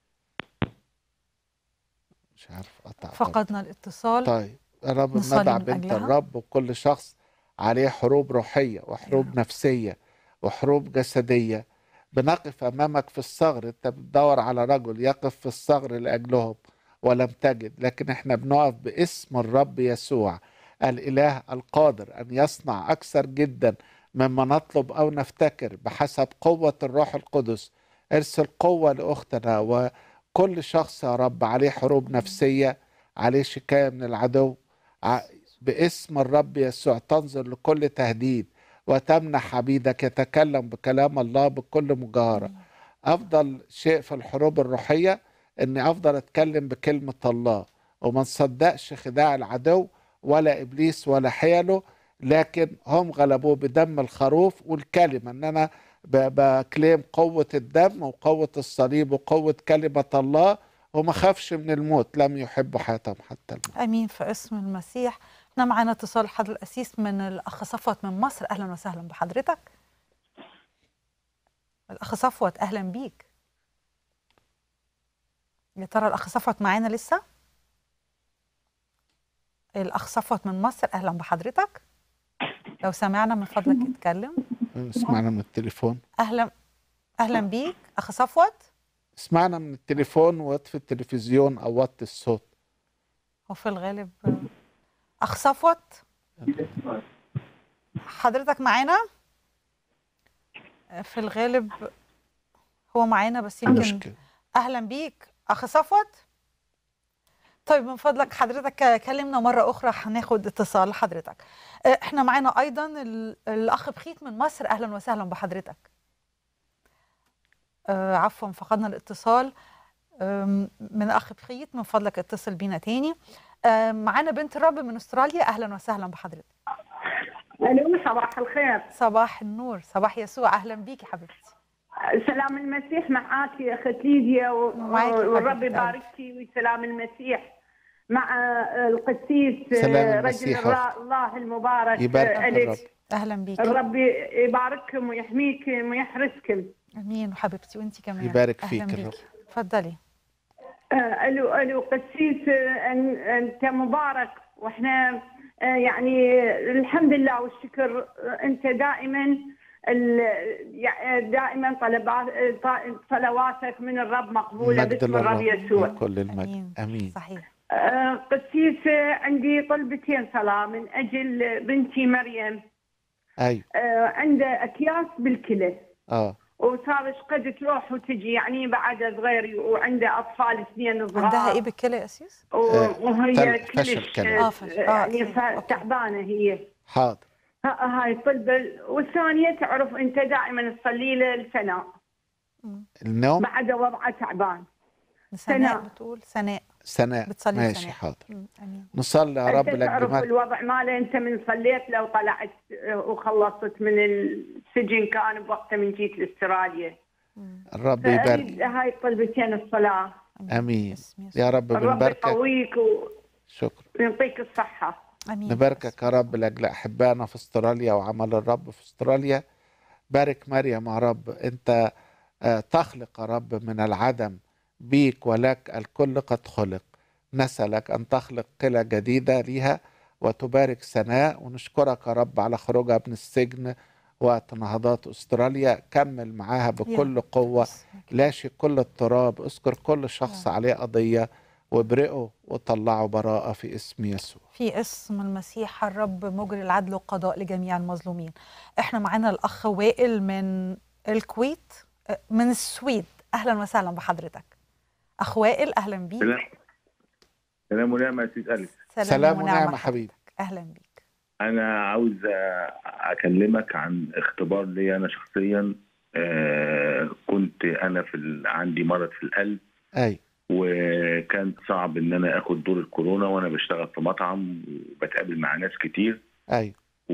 [SPEAKER 3] مش عارف قطع.
[SPEAKER 2] فقدنا الاتصال.
[SPEAKER 3] طيب يا رب ندع بنت أجلها. الرب وكل شخص عليه حروب روحيه وحروب يا. نفسيه وحروب جسديه. بنقف امامك في الثغر، انت بتدور على رجل يقف في الثغر لاجلهم ولم تجد، لكن احنا بنقف باسم الرب يسوع الإله القادر أن يصنع أكثر جدا مما نطلب أو نفتكر بحسب قوة الروح القدس. ارسل قوة لأختنا وكل شخص يا رب عليه حروب نفسية، عليه شكاية من العدو، باسم الرب يسوع تنظر لكل تهديد وتمنح عبيدك يتكلم بكلام الله بكل مجاهرة. أفضل شيء في الحروب الروحية اني افضل اتكلم بكلمة الله وما نصدقش خداع العدو ولا ابليس ولا حيله، لكن هم غلبوه بدم الخروف والكلمة، ان انا بكلم قوة الدم وقوة الصليب وقوة كلمة الله، وما خافش من الموت، لم يحبوا حياتهم حتى الموت.
[SPEAKER 2] امين في اسم المسيح. احنا معانا اتصال حضر القسيس من الاخ صفوت من مصر. اهلا وسهلا بحضرتك الاخ صفوت، اهلا بيك. يا ترى الأخ صفوت معانا لسه؟ الأخ صفوت من مصر، أهلا بحضرتك. لو سمعنا من فضلك اتكلم.
[SPEAKER 3] اسمعنا من التليفون.
[SPEAKER 2] أهلا أهلا بيك أخ صفوت.
[SPEAKER 3] اسمعنا من التليفون واطفي التلفزيون أو وطي الصوت.
[SPEAKER 2] هو في الغالب أخ صفوت حضرتك معانا؟ في الغالب هو معانا بس يمكن مشكلة. أهلا بيك أخ صفوت. طيب من فضلك حضرتك كلمنا مرة أخرى، هناخد اتصال حضرتك. احنا معانا أيضا الأخ بخيت من مصر. أهلا وسهلا بحضرتك. آه عفوا فقدنا الاتصال من أخ بخيت، من فضلك اتصل بينا تاني. آه معانا بنت الرب من أستراليا. أهلا وسهلا بحضرتك.
[SPEAKER 7] ألو صباح الخير.
[SPEAKER 2] صباح النور، صباح يسوع. أهلا بيكي حبيبتي.
[SPEAKER 7] سلام المسيح معاك يا أخت ليديا، والرب يباركتي، وسلام المسيح مع القسيس رجل الله المبارك
[SPEAKER 3] يبارك.
[SPEAKER 2] أهلا بيك.
[SPEAKER 7] الرب يبارككم ويحميكم ويحرسكم.
[SPEAKER 2] امين وحبيبتي وانت كمان.
[SPEAKER 3] يبارك فيك الرب.
[SPEAKER 2] اتفضلي.
[SPEAKER 7] الو الو قسيس، انت مبارك، واحنا يعني الحمد لله والشكر. انت دائما دائما طلبات صلواتك من الرب مقبوله باسم الرب يسوع.
[SPEAKER 3] كل المجد. امين.
[SPEAKER 2] صحيح.
[SPEAKER 7] قسيس عندي طلبتين صلاه من اجل بنتي مريم.
[SPEAKER 3] ايوه.
[SPEAKER 7] عنده اكياس بالكلى.
[SPEAKER 3] اه.
[SPEAKER 7] وصار قد تروح وتجي، يعني بعد صغير، وعنده اطفال اثنين صغار.
[SPEAKER 2] عندها ايه بالكلى يا اسيس؟
[SPEAKER 7] وهي كلش
[SPEAKER 2] اه
[SPEAKER 7] يعني تعبانه هي.
[SPEAKER 3] حاضر.
[SPEAKER 7] هاي الطلبه، والثانيه تعرف انت دائما تصلي له لسناء.
[SPEAKER 3] النوم؟
[SPEAKER 7] بعد وضعه تعبان.
[SPEAKER 2] سناء بتقول سناء
[SPEAKER 3] سناء
[SPEAKER 2] بتصلي
[SPEAKER 3] ماشي
[SPEAKER 2] سناء.
[SPEAKER 3] حاضر.
[SPEAKER 2] امين.
[SPEAKER 3] نصلي يا رب
[SPEAKER 7] لك تعرف الوضع ماله. انت من صليت لو طلعت وخلصت من السجن كان بوقتها من جيت لاستراليا.
[SPEAKER 3] الرب يبارك.
[SPEAKER 7] هاي طلبتين الصلاه.
[SPEAKER 3] امين يا رب.
[SPEAKER 7] الرب
[SPEAKER 3] بنباركك.
[SPEAKER 7] يقويك و...
[SPEAKER 3] شكرا.
[SPEAKER 7] ويعطيك الصحه.
[SPEAKER 2] امين.
[SPEAKER 3] نباركك يا رب لاجل احبائنا في استراليا وعمل الرب في استراليا. بارك مريم يا رب، انت آه، تخلق يا رب من العدم، بيك ولك الكل قد خلق. نسألك ان تخلق قلة جديدة ليها وتبارك سناء، ونشكرك يا رب على خروجها من السجن وقت نهضات استراليا. كمل معاها بكل قوة، لاشي كل اضطراب، اذكر كل شخص عليه قضية وابرئه وطلعه براءة في اسم يسوع.
[SPEAKER 2] في اسم المسيح الرب مجري العدل والقضاء لجميع المظلومين. احنا معانا الاخ وائل من الكويت، من السويد. اهلا وسهلا بحضرتك اخ وائل، اهلا بيك.
[SPEAKER 12] سلام سلام ونعمة يا سيد ألف.
[SPEAKER 3] سلام ونعمة حبيبي.
[SPEAKER 2] اهلا بيك.
[SPEAKER 12] أنا عاوز أكلمك عن اختبار لي أنا شخصيا. آه كنت أنا في ال... عندي مرض في القلب.
[SPEAKER 3] أي.
[SPEAKER 12] وكان صعب إن أنا آخد دور الكورونا وأنا بشتغل في مطعم وبتقابل مع ناس كتير.
[SPEAKER 3] أي.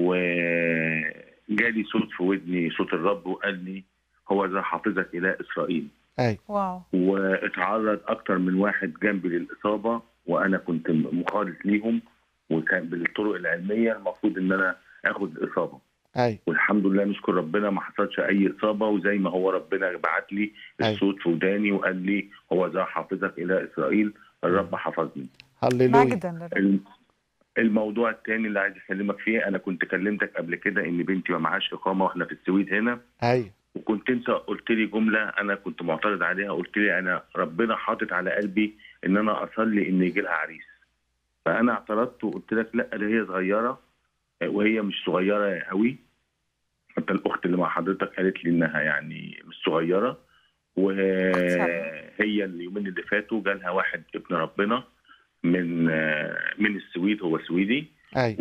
[SPEAKER 12] وجالي صوت في ودني، صوت الرب، وقال لي هو ذا حافظك إلى إسرائيل.
[SPEAKER 3] أي.
[SPEAKER 2] واو.
[SPEAKER 12] واتعرض أكتر من واحد جنبي للإصابة وأنا كنت مخالط ليهم، وكان بالطرق العلمية المفروض إن أنا آخد الإصابة.
[SPEAKER 3] أي.
[SPEAKER 12] والحمد لله نشكر ربنا ما حصلش أي إصابة، وزي ما هو ربنا بعت لي الصوت في وداني وقال لي هو ذا حافظك إلى إسرائيل، الرب حفظني.
[SPEAKER 3] هللويا.
[SPEAKER 12] الموضوع الثاني اللي عايز أكلمك فيه، أنا كنت كلمتك قبل كده إن بنتي ما معهاش إقامة وإحنا في السويد هنا.
[SPEAKER 3] أي.
[SPEAKER 12] وكنت انت قلت لي جمله انا كنت معترض عليها، قلت لي انا ربنا حاطط على قلبي ان انا اصلي ان يجي لها عريس. فانا اعترضت وقلت لك لا، ده هي صغيره وهي مش صغيره قوي. حتى الاخت اللي مع حضرتك قالت لي انها يعني مش صغيره. وهي اليومين اللي فاتوا جالها واحد ابن ربنا من من السويد، هو سويدي.
[SPEAKER 3] أي.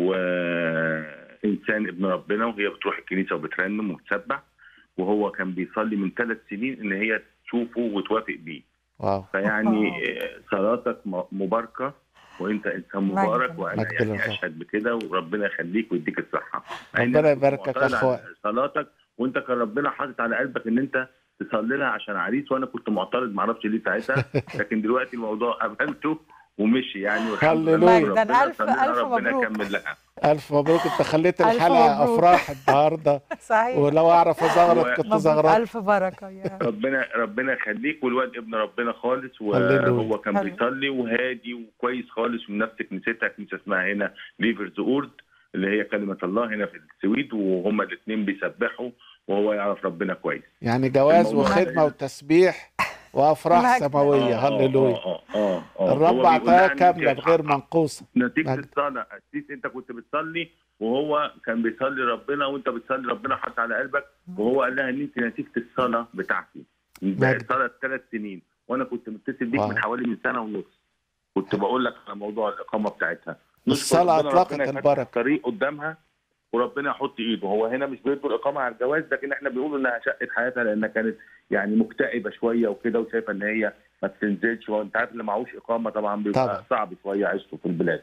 [SPEAKER 12] وانسان ابن ربنا، وهي بتروح الكنيسه وبترنم وبتسبح، وهو كان بيصلي من ثلاث سنين ان هي تشوفه وتوافق بيه.
[SPEAKER 3] واو.
[SPEAKER 12] فيعني صلاتك مباركه، وانت انسان مبارك، وانا يعني اشهد بكده، وربنا يخليك ويديك الصحه.
[SPEAKER 3] ربنا يباركك يا اخويا.
[SPEAKER 12] صلاتك، وانت كان ربنا حاطط على قلبك ان انت تصلي لها عشان عريس، وانا كنت معترض، ما اعرفش ليه ساعتها. لكن دلوقتي الموضوع قبلته ومشي يعني، والحمد لله.
[SPEAKER 2] الف الف
[SPEAKER 12] مبروك. كمل لها.
[SPEAKER 3] الف مبروك. انت خليت الحلقه افراح النهارده.
[SPEAKER 2] صحيح.
[SPEAKER 3] ولو اعرف ازغرط كنت زغرط.
[SPEAKER 2] الف بركه يا
[SPEAKER 12] ربنا ربنا يخليك. والواد ابن ربنا خالص، وهو كان بيصلي وهادي وكويس خالص، من نفس كنيستها، كنيسه اسمها هنا ليفرز اورد اللي هي كلمه الله هنا في السويد، وهما الاثنين بيسبحوا وهو يعرف ربنا كويس.
[SPEAKER 3] يعني جواز وخدمه وتسبيح وافراح سماويه. هللويا. الرب اعطاها كامله بغير منقوصه.
[SPEAKER 12] نتيجه الصلاه أسيس، انت كنت بتصلي وهو كان بيصلي ربنا، وانت بتصلي ربنا حط على قلبك، وهو قال لها ان انت نتيجه الصلاه بتاعتي. الصلاه ثلاث سنين، وانا كنت متصل بيك من حوالي من سنه ونص، كنت بقول لك على موضوع الاقامه بتاعتها.
[SPEAKER 3] الصلاه اطلقت البركه.
[SPEAKER 12] الطريق قدامها وربنا يحط ايده. هو هنا مش بيدوا الاقامه على الجواز، لكن احنا بيقولوا انها شقت حياتها لانها كانت يعني مكتئبه شويه وكده، وشايفه ان هي ما بتنزلش، وانت عارف اللي معهوش اقامه طبعا بيبقى طبعا صعب شويه عيشته في البلاد.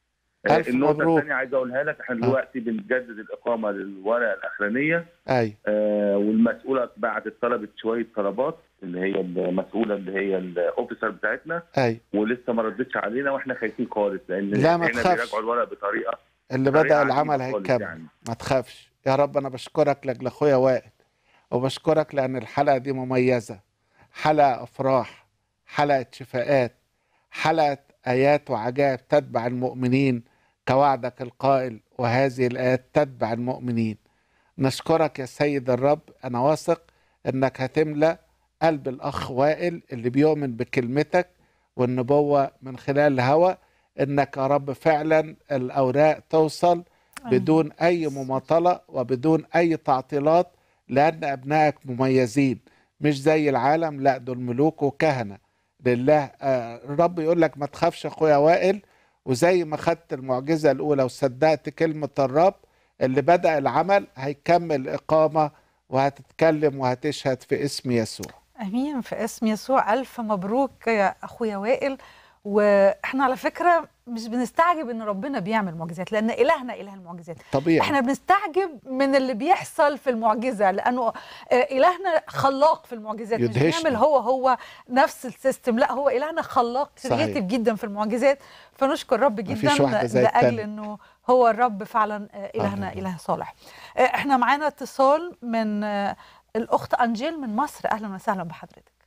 [SPEAKER 12] النقطه الثانيه عايز اقولها لك، احنا دلوقتي بنجدد الاقامه للورقه الاخرانيه.
[SPEAKER 3] اي.
[SPEAKER 12] آه والمسؤوله بعد طلبت شويه طلبات، اللي هي المسؤوله اللي هي الاوفيسر بتاعتنا.
[SPEAKER 3] اي.
[SPEAKER 12] ولسه ما ردتش علينا، واحنا خايفين خالص، لان
[SPEAKER 3] لا ما
[SPEAKER 12] هنا بيراجعوا الورق بطريقه
[SPEAKER 3] اللي بدأ العمل هيكمل. يعني. ما تخافش يا رب. أنا بشكرك لأجل أخويا وائل، وبشكرك لأن الحلقة دي مميزة، حلقة أفراح، حلقة شفاءات، حلقة آيات وعجائب تتبع المؤمنين كوعدك القائل وهذه الآيات تتبع المؤمنين. نشكرك يا سيد الرب. أنا واثق أنك هتملأ قلب الأخ وائل اللي بيؤمن بكلمتك والنبوة من خلال الهوى، انك يا رب فعلا الاوراق توصل بدون اي مماطله وبدون اي تعطيلات، لان ابنائك مميزين مش زي العالم، لا دول ملوك وكهنه لله. آه الرب يقول لك ما تخافش اخويا وائل، وزي ما خدت المعجزه الاولى وصدقت كلمه الرب، اللي بدأ العمل هيكمل اقامه وهتتكلم وهتشهد في اسم يسوع.
[SPEAKER 2] امين في اسم يسوع. الف مبروك يا اخويا وائل، واحنا على فكره مش بنستعجب ان ربنا بيعمل معجزات، لان الهنا اله المعجزات.
[SPEAKER 3] طبيعي.
[SPEAKER 2] احنا بنستعجب من اللي بيحصل في المعجزه، لانه الهنا خلاق في المعجزات، مش بيعمل هو هو نفس السيستم، لا هو الهنا خلاق كرياتيف جدا في المعجزات. فنشكر رب جدا لاجل انه هو الرب فعلا الهنا اله صالح. احنا معانا اتصال من الاخت انجيل من مصر. اهلا وسهلا بحضرتك.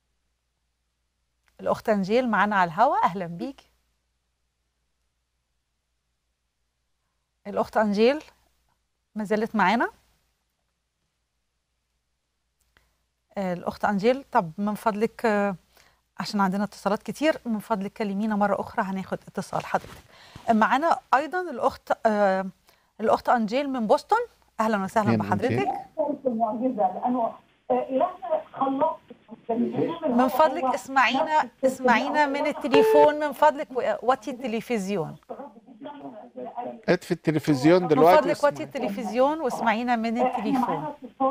[SPEAKER 2] الاخت انجيل معانا على الهواء، اهلا بيكي. الاخت انجيل ما زالت معانا. الاخت انجيل، طب من فضلك عشان عندنا اتصالات كتير، من فضلك كلمينا مره اخرى هناخد اتصال حضرتك. معانا ايضا الاخت الاخت انجيل من بوسطن. اهلا وسهلا بحضرتك. من فضلك اسمعينا اسمعينا من التليفون، من فضلك وطي التلفزيون.
[SPEAKER 3] اطفي التلفزيون دلوقتي.
[SPEAKER 2] من فضلك وطي التلفزيون واسمعينا من التليفون.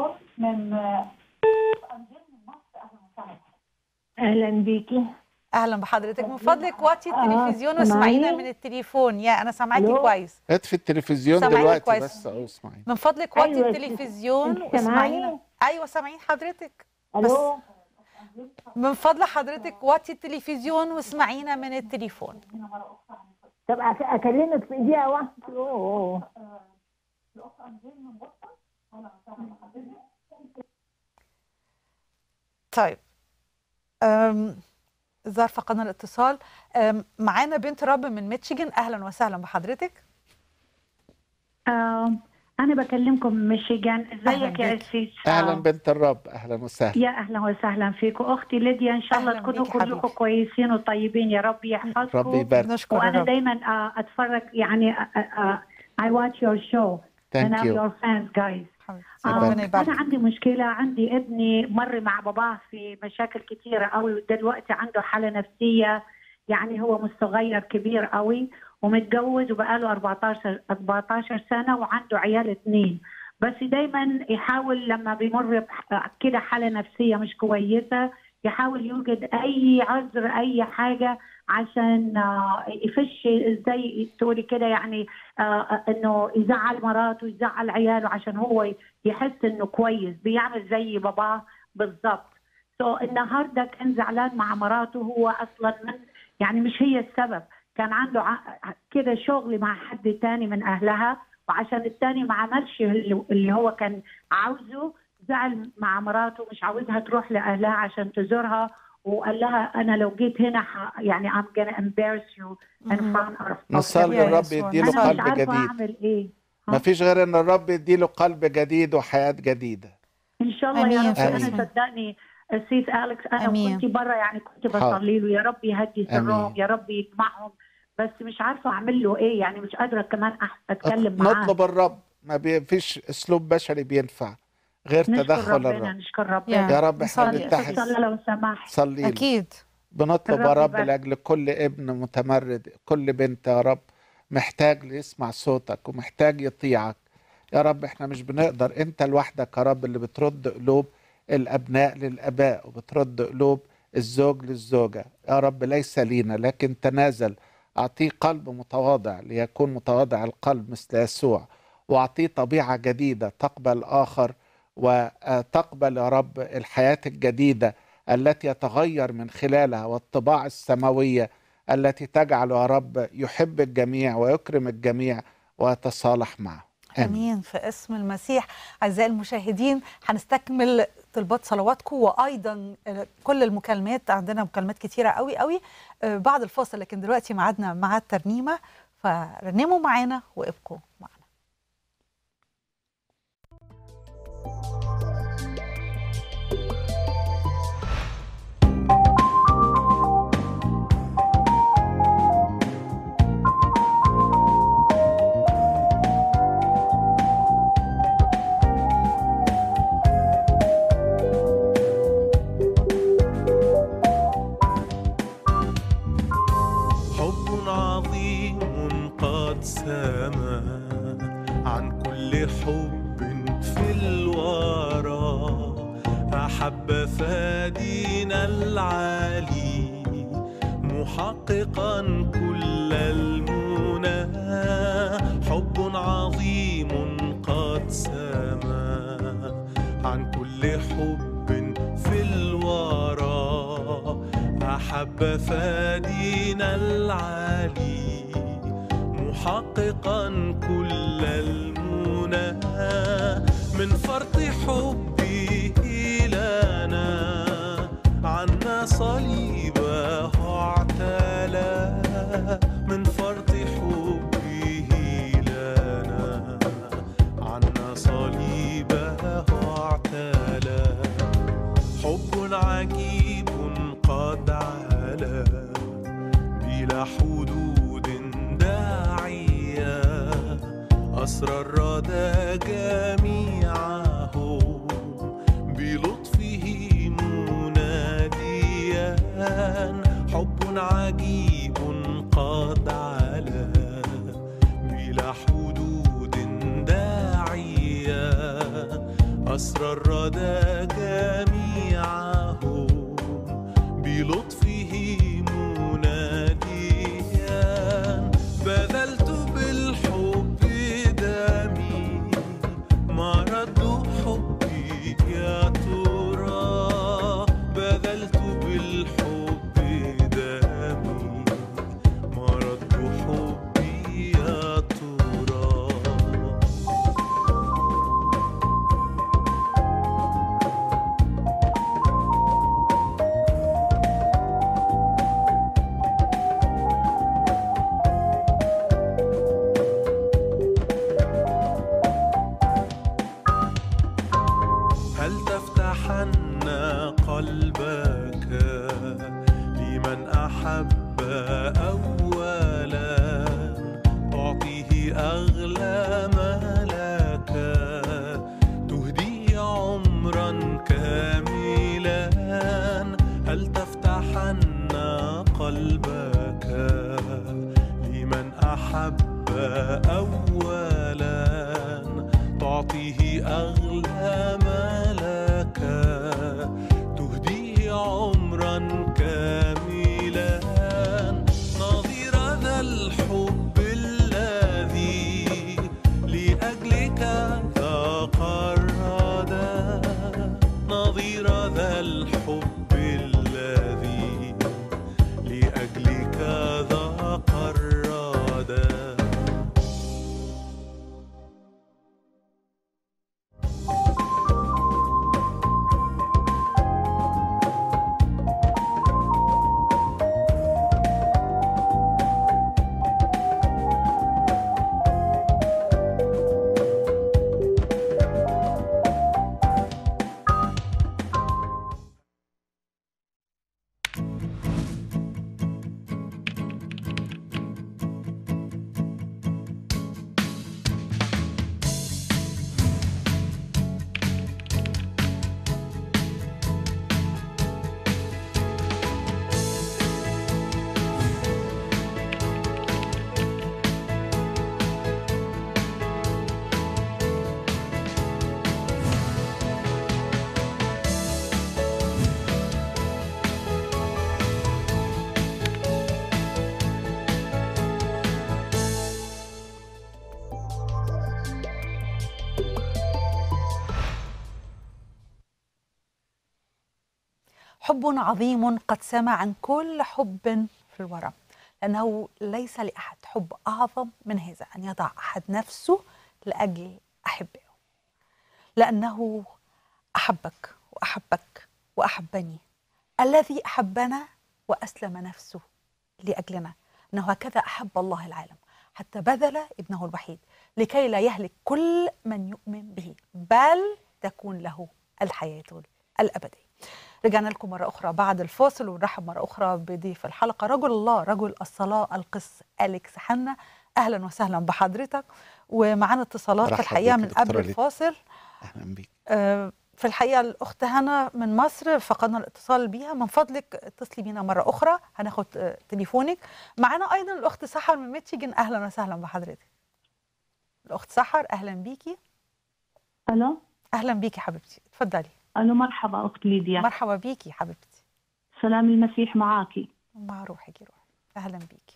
[SPEAKER 13] اهلا بيكي.
[SPEAKER 2] اهلا بحضرتك. من فضلك وطي التلفزيون واسمعينا من التليفون. يا انا سامعاكي كويس.
[SPEAKER 3] اطفي التلفزيون دلوقتي بس او اسمعيني.
[SPEAKER 2] من فضلك وطي أيوة التلفزيون واسمعينا. ايوه سامعين حضرتك.
[SPEAKER 13] الو.
[SPEAKER 2] من فضل حضرتك وطي التلفزيون واسمعينا من التليفون.
[SPEAKER 13] طب اكلمك في دقيقه واحده. اوه
[SPEAKER 2] طيب ظهر فقدنا الاتصال. معانا بنت رب من ميشيغان. اهلا وسهلا بحضرتك.
[SPEAKER 14] أنا بكلمكم من ميشيغان. ازيك يا أسيس؟
[SPEAKER 3] أهلا بنت الرب، أهلا وسهلا.
[SPEAKER 14] يا أهلا وسهلا فيكم. أختي ليديا، إن شاء الله تكونوا كلكم كويسين وطيبين، يا رب يحفظكم.
[SPEAKER 3] ربي يبارك.
[SPEAKER 14] وأنا دايما أتفرج يعني I watch your show.
[SPEAKER 3] Thank
[SPEAKER 14] and I'm
[SPEAKER 3] you.
[SPEAKER 14] your fans guys. أنا عندي مشكلة، عندي ابني مر مع باباه في مشاكل كتيرة قوي، ودلوقتي عنده حالة نفسية، يعني هو مش صغير، كبير قوي، ومتجوز وبقاله أربعتاشر سنة وعنده عيال اتنين. بس دايما يحاول لما بيمر كده حالة نفسية مش كويسة يحاول يوجد أي عذر، أي حاجة عشان يفش، ازاي تقولي كده، يعني انه يزعل مراته ويزعل عياله عشان هو يحس انه كويس، بيعمل زي باباه بالظبط. سو so, النهارده كان زعلان مع مراته، هو اصلا من يعني مش هي السبب، كان عنده كده شغل مع حد تاني من اهلها، وعشان التاني ما عملش اللي هو كان عاوزه زعل مع مراته، مش عاوزها تروح لاهلها عشان تزورها، وقال لها انا لو جيت هنا يعني I'm gonna embarrass you in front of.
[SPEAKER 3] نصلي الرب يديله قلب جديد.
[SPEAKER 14] أنا مش عارفة أعمل إيه.
[SPEAKER 3] ما فيش غير ان الرب يديله قلب جديد وحياة جديدة
[SPEAKER 14] ان شاء الله. يا رب. انا صدقني السيس أليكس، انا أمين. كنت بره يعني كنت بصلي له، يا رب يهدي سرهم، يا رب يجمعهم، بس مش عارفه اعمل له ايه، يعني مش قادره كمان اتكلم معاه.
[SPEAKER 3] نطلب الرب، ما فيش اسلوب بشري بينفع غير تدخل الرب.
[SPEAKER 14] نشكر ربنا.
[SPEAKER 3] يا رب احنا بنتحد.
[SPEAKER 14] صلي لو سمحت.
[SPEAKER 3] صلي
[SPEAKER 2] اكيد.
[SPEAKER 3] بنطلب يا رب لاجل كل ابن متمرد، كل بنت يا رب محتاج يسمع صوتك ومحتاج يطيعك يا رب. احنا مش بنقدر، انت لوحدك يا رب اللي بترد قلوب الابناء للاباء وبترد قلوب الزوج للزوجه يا رب. ليس لينا لكن تنازل، اعطيه قلب متواضع ليكون متواضع القلب مثل يسوع، واعطيه طبيعه جديده تقبل اخر وتقبل يا رب الحياه الجديده التي يتغير من خلالها، والطباع السماويه التي تجعل يا رب يحب الجميع ويكرم الجميع ويتصالح معه.
[SPEAKER 2] آمين. امين في اسم المسيح. اعزائي المشاهدين، هنستكمل طلبات صلواتكم وايضا كل المكالمات، عندنا مكالمات كتيره قوي قوي بعد الفاصل، لكن دلوقتي ميعادنا مع الترنيمه، فرنموا معانا وابقوا معنا.
[SPEAKER 1] سما عن كل حب في الورى، أحب فادينا العالي محققا كل المنى، حب عظيم قد سما عن كل حب في الورى، أحب فادينا العلي محققا كل المنى، من فرط حبه لنا عنا صليبه اعتلى، من فرط حبه لنا عنا صليبه اعتلى، حب عجيب قد علا بلا حدود داعية، أسرى الردى جميعهم بلطفه مناديا، حب عجيب قد علا بلا حدود داعية، أسرى الردى جميعهم بلطفه مناديا، بذلت بالحب دمي ما رد حبي يا ترى، بذلت بالحب دمي ما رد حبي يا ترى. هل تفتحن قلبك لمن أحب أولا، تعطيه أغلى ما لك، تهدي عمرا كاملا، هل تفتحن قلبك لمن أحب أولا، تعطيه أغلى ما لك، تهدي عمرا كاملا، نظير ذا الحب الذي لأجلك ذاق الردى، نظير ذا الحب الذي لأجلك ذاق الردى.
[SPEAKER 2] حب عظيم قد سما عن كل حب في الورى، لأنه ليس لأحد حب أعظم من هذا، أن يضع أحد نفسه لأجل أحبه، لأنه أحبك وأحبك وأحبني، الذي أحبنا وأسلم نفسه لأجلنا، أنه هكذا أحب الله العالم حتى بذل ابنه الوحيد لكي لا يهلك كل من يؤمن به، بل تكون له الحياة الأبدية. رجعنا لكم مرة أخرى بعد الفاصل، ونرحب مرة أخرى بضيف الحلقة رجل الله، رجل الصلاة، القس أليكس حنا. أهلا وسهلا بحضرتك، ومعانا اتصالات في الحقيقة من قبل الفاصل.
[SPEAKER 3] أهلا بيك.
[SPEAKER 2] آه في الحقيقة الأخت هنا من مصر فقدنا الاتصال بيها، من فضلك اتصلي بينا مرة أخرى، هناخد آه تليفونك. معانا أيضا الأخت سحر من ميتشيجن. أهلا وسهلا بحضرتك. الأخت سحر أهلا بيكي.
[SPEAKER 11] ألو.
[SPEAKER 2] أهلا بيكي حبيبتي، اتفضلي.
[SPEAKER 11] ألو مرحبا أخت ليديا.
[SPEAKER 2] مرحبا بيكي حبيبتي.
[SPEAKER 11] سلام المسيح معاكي.
[SPEAKER 2] مع روحك يا روحي. اهلا بيكي.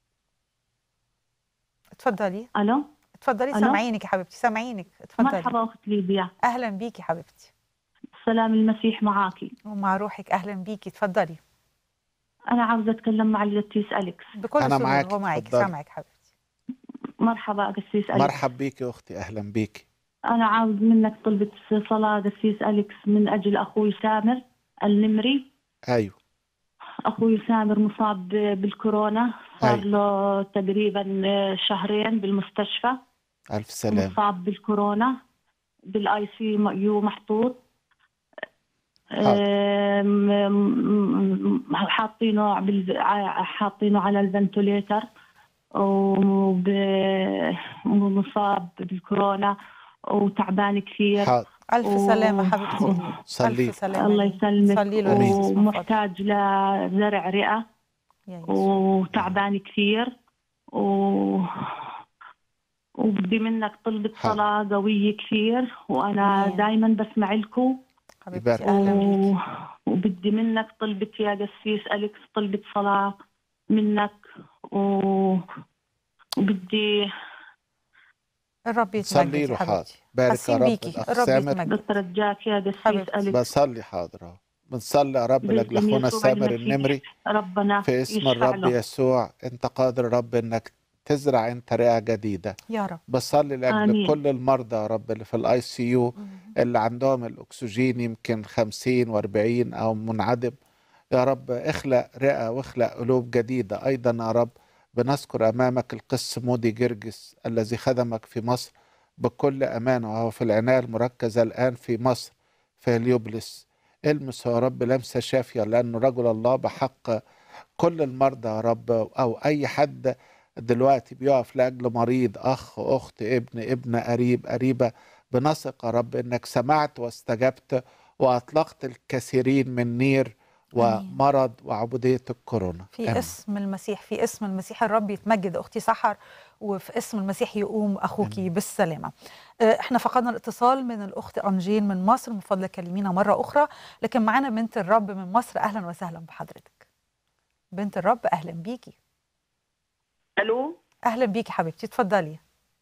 [SPEAKER 2] اتفضلي.
[SPEAKER 15] الو
[SPEAKER 2] اتفضلي،
[SPEAKER 15] ألو؟
[SPEAKER 2] سامعينك يا حبيبتي، سامعينك، اتفضلي.
[SPEAKER 15] مرحبا اخت ليبيا.
[SPEAKER 2] اهلا بيكي حبيبتي.
[SPEAKER 15] سلام المسيح معاكي.
[SPEAKER 2] ومع روحك. اهلا بيكي، اتفضلي.
[SPEAKER 15] انا عاوزه اتكلم مع القسيس اليكس.
[SPEAKER 2] بكل
[SPEAKER 3] أنا
[SPEAKER 2] سرور،
[SPEAKER 3] معاك،
[SPEAKER 2] هو معك،
[SPEAKER 3] اتفضلي.
[SPEAKER 2] سامعك حبيبتي.
[SPEAKER 15] مرحبا قسيس اليكس.
[SPEAKER 3] مرحب بيكي اختي، اهلا بيكي.
[SPEAKER 15] انا عاوز منك طلبة صلاة قسيس اليكس من اجل اخوي سامر النمري.
[SPEAKER 3] ايوه.
[SPEAKER 15] اخوي سامر مصاب بالكورونا، صار
[SPEAKER 3] أيوة.
[SPEAKER 15] له تقريبا شهرين بالمستشفى.
[SPEAKER 3] الف سلامه.
[SPEAKER 15] مصاب بالكورونا بالاي سي يو محطوط.
[SPEAKER 3] حاضر.
[SPEAKER 15] آم، آم، حاطينه بال- ع- حاطينه على الفنتوليتر وب- ومصاب بالكورونا وتعبان كثير.
[SPEAKER 3] حاضر.
[SPEAKER 2] الف سلامه حبيبتي.
[SPEAKER 3] صلي.
[SPEAKER 2] الف سلامه.
[SPEAKER 15] الله يسلمك.
[SPEAKER 2] صلي له
[SPEAKER 3] آمين.
[SPEAKER 2] يسوع.
[SPEAKER 15] ومحتاج لزرع رئة
[SPEAKER 2] يا يسوع.
[SPEAKER 15] وتعبان كثير و... وبدي منك طلبة
[SPEAKER 3] حاضر.
[SPEAKER 15] صلاة قوية كثير، وأنا
[SPEAKER 2] آمين.
[SPEAKER 15] دايما بسمع لكم.
[SPEAKER 2] حبيبتي اهلا بيكي.
[SPEAKER 15] و... وبدي منك طلبة يا قسيس أليكس طلبة صلاة منك و... وبدي
[SPEAKER 2] الرب
[SPEAKER 3] صلي
[SPEAKER 2] يتمجد
[SPEAKER 3] له.
[SPEAKER 2] يا
[SPEAKER 3] حاضر.
[SPEAKER 2] حبيبتي.
[SPEAKER 3] بارك يا
[SPEAKER 2] حاسين
[SPEAKER 3] رب
[SPEAKER 2] بيكي،
[SPEAKER 3] الاخ
[SPEAKER 2] الرب
[SPEAKER 3] سامر.
[SPEAKER 2] يتمجد.
[SPEAKER 15] بترجاك يا قسيس
[SPEAKER 2] حبيبتي.
[SPEAKER 15] أليكس
[SPEAKER 3] بصلي. حاضر اهو. بنصلي يا رب لاجل
[SPEAKER 15] باسم
[SPEAKER 3] اخونا
[SPEAKER 15] يسوع
[SPEAKER 3] سامر
[SPEAKER 15] المسيح
[SPEAKER 3] النمري
[SPEAKER 15] ربنا
[SPEAKER 3] في اسم
[SPEAKER 15] يشفع
[SPEAKER 3] الرب
[SPEAKER 15] له.
[SPEAKER 3] يسوع. انت قادر يا رب انك تزرع انت رئه جديده.
[SPEAKER 2] يا رب.
[SPEAKER 3] بصلي لاجل
[SPEAKER 15] آمين.
[SPEAKER 3] كل المرضى يا رب اللي في الاي سي يو، اللي عندهم الاكسجين يمكن خمسين واربعين او منعدم. يا رب اخلق رئه واخلق قلوب جديده. ايضا يا رب بنذكر امامك القس مودي جرجس الذي خدمك في مصر بكل امانه، وهو في العنايه المركزه الان في مصر في هليوبلس. المس يا رب لمسه شافيه، لانه رجل الله بحق. كل المرضى يا رب او اي حد دلوقتي بيقف لاجل مريض، اخ اخت ابن ابن قريب قريبه، بنثق يا رب انك سمعت واستجبت واطلقت الكثيرين من نير ومرض وعبوديه الكورونا.
[SPEAKER 2] في
[SPEAKER 3] آمين.
[SPEAKER 2] اسم المسيح، في اسم المسيح الرب يتمجد اختي سحر، وفي اسم المسيح يقوم اخوكي بالسلامه. آه، احنا فقدنا الاتصال من الاخت انجيل من مصر، من فضلك كلمينا مره اخرى. لكن معانا بنت الرب من مصر. اهلا وسهلا بحضرتك بنت الرب، اهلا بيكي.
[SPEAKER 16] الو.
[SPEAKER 2] اهلا بيكي حبيبتي، اتفضلي.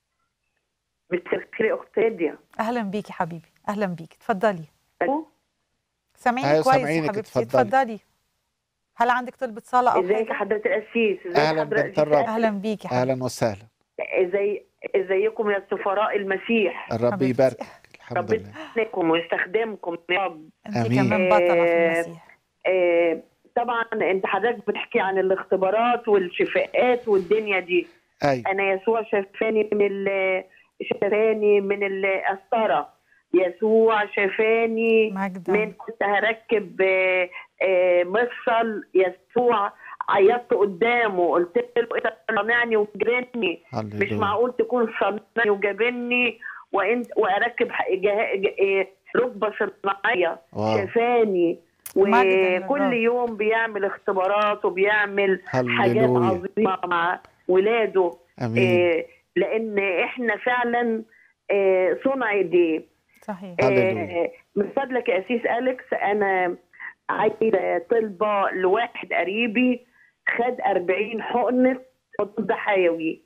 [SPEAKER 16] بتشكري اخت هاديه.
[SPEAKER 2] اهلا بيكي حبيبي، اهلا بيكي، اتفضلي.
[SPEAKER 16] الو.
[SPEAKER 2] سامعينك
[SPEAKER 3] أيوة
[SPEAKER 2] كويس يا
[SPEAKER 3] سامعينك،
[SPEAKER 2] حبيبتي،
[SPEAKER 3] اتفضلي.
[SPEAKER 2] اتفضلي. هل عندك طلبة صلاة او
[SPEAKER 16] ازيك
[SPEAKER 2] حاجه؟
[SPEAKER 16] يا حضره القسيس؟ ازيك
[SPEAKER 3] اهلا
[SPEAKER 16] حضرتك؟
[SPEAKER 3] بنت الرب.
[SPEAKER 2] اهلا بيكي حبيبتي.
[SPEAKER 3] اهلا وسهلا.
[SPEAKER 16] ازاي ازيكم يا سفراء المسيح؟
[SPEAKER 3] الرب
[SPEAKER 2] حبيبتي.
[SPEAKER 3] يبارك. الحمد
[SPEAKER 16] ربنا
[SPEAKER 3] لله.
[SPEAKER 16] يسعدكم ويستخدمكم يا رب.
[SPEAKER 2] انت
[SPEAKER 3] آمين.
[SPEAKER 2] كمان بطلة في
[SPEAKER 16] آه،
[SPEAKER 2] المسيح.
[SPEAKER 16] آه، طبعا انت حضرتك بتحكي عن الاختبارات والشفاءات والدنيا دي.
[SPEAKER 3] ايوه.
[SPEAKER 16] انا يسوع شفاني من ال شفاني من القسطره. يسوع شفاني
[SPEAKER 2] مجدا.
[SPEAKER 16] من كنت هركب آه، آه، مفصل. يسوع عيطت قدامه قلت له انت صنعني وجابني. مش
[SPEAKER 3] هللويا.
[SPEAKER 16] معقول تكون صنعني وجابني وانت واركب ح- جه- ج- ركبه صناعيه.
[SPEAKER 3] واو.
[SPEAKER 16] شفاني
[SPEAKER 2] مجداً
[SPEAKER 16] وكل
[SPEAKER 2] للرب.
[SPEAKER 16] يوم بيعمل اختبارات وبيعمل حاجات
[SPEAKER 3] هللويا.
[SPEAKER 16] عظيمه مع ولاده.
[SPEAKER 3] امين.
[SPEAKER 16] آه، لان احنا فعلا آه، صنع ايديه.
[SPEAKER 2] صحيح.
[SPEAKER 3] هللويا.
[SPEAKER 16] آه، من فضلك يا أسيس أليكس، أنا عايزة طلبة لواحد قريبي خد أربعين حقنة مضاد حيوي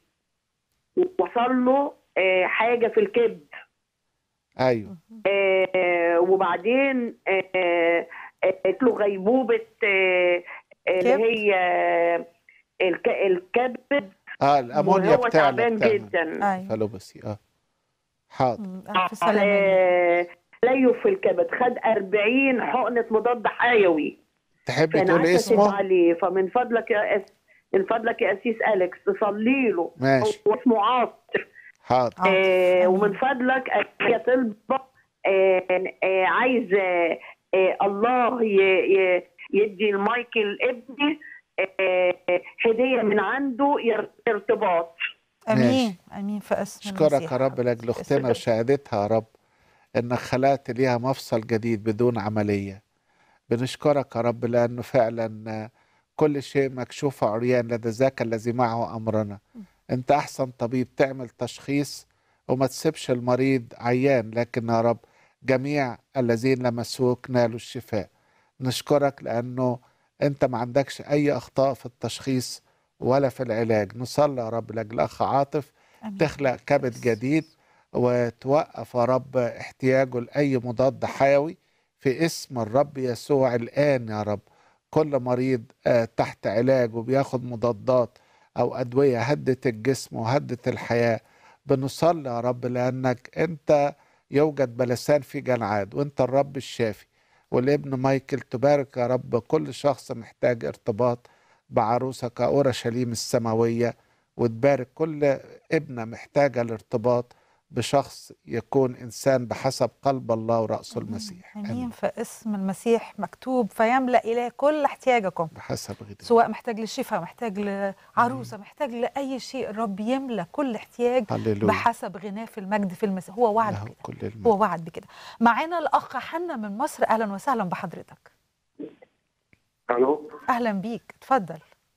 [SPEAKER 16] ووصل له آه، حاجة في الكبد.
[SPEAKER 3] ايوه.
[SPEAKER 16] آه، وبعدين آه، آه، له غيبوبة آه، آه، اللي
[SPEAKER 2] كبد؟
[SPEAKER 16] هي آه، الك- الكبد.
[SPEAKER 3] اه الامونيا
[SPEAKER 16] وهو
[SPEAKER 3] بتاعنا
[SPEAKER 16] تعبان
[SPEAKER 3] بتعمل
[SPEAKER 16] جدا.
[SPEAKER 2] ايوه.
[SPEAKER 3] فلوبسي. اه حاضر.
[SPEAKER 2] مم، الف سلامة.
[SPEAKER 16] آه، ليه في الكبد خد أربعين حقنة مضاد حيوي.
[SPEAKER 3] تحبي
[SPEAKER 16] فأنا
[SPEAKER 3] تقولي
[SPEAKER 16] عايزة أكتب
[SPEAKER 3] اسمه؟
[SPEAKER 16] عليه، فمن فضلك يا أس... من فضلك يا أسيس أليكس تصلي له.
[SPEAKER 3] ماشي.
[SPEAKER 16] هو اسمه عاطف.
[SPEAKER 3] حاضر.
[SPEAKER 2] عاطف.
[SPEAKER 16] آه
[SPEAKER 2] آمين.
[SPEAKER 16] ومن فضلك يا طلبة آه آه عايز آه آه الله ي... ي... يدي المايكل ابني آه هدية من عنده ير- ارتباط.
[SPEAKER 2] امين امين في اسم
[SPEAKER 3] اشكرك
[SPEAKER 2] المسيح
[SPEAKER 3] يا رب لاجل اختنا وشهادتها يا رب انك خلقت ليها مفصل جديد بدون عمليه. بنشكرك يا رب لانه فعلا كل شيء مكشوف عريان لدى ذاك الذي معه امرنا. انت احسن طبيب تعمل تشخيص وما تسيبش المريض عيان، لكن يا رب جميع الذين لمسوك نالوا الشفاء. نشكرك لانه انت ما عندكش اي اخطاء في التشخيص ولا في العلاج. نصلي يا رب لاجل اخ عاطف
[SPEAKER 2] أمين.
[SPEAKER 3] تخلق كبد جديد وتوقف يا رب احتياجه لاي مضاد حيوي في اسم الرب يسوع الان يا رب. كل مريض آه تحت علاج وبياخد مضادات او ادويه هدت الجسم وهدت الحياه، بنصلي يا رب لانك انت يوجد بلسان في جلعاد وانت الرب الشافي. والابن مايكل تبارك يا رب كل شخص محتاج ارتباط بعروسك اورشليم السماويه، وتبارك كل ابنه محتاجه الارتباط بشخص يكون انسان بحسب قلب الله ورأسه المسيح.
[SPEAKER 2] امين. في اسم المسيح مكتوب فيملأ اليه كل احتياجكم
[SPEAKER 3] بحسب غناه،
[SPEAKER 2] سواء محتاج للشفاء، محتاج لعروسه، محتاج لاي شيء. الرب يملأ كل احتياج
[SPEAKER 3] هللويا.
[SPEAKER 2] بحسب غناه في المجد في المسيح. هو وعد
[SPEAKER 3] له
[SPEAKER 2] بكده،
[SPEAKER 3] كل المجد.
[SPEAKER 2] هو وعد بكده. معانا الاخ حنا من مصر، اهلا وسهلا بحضرتك.
[SPEAKER 17] الو،
[SPEAKER 2] اهلا بيك، اتفضل.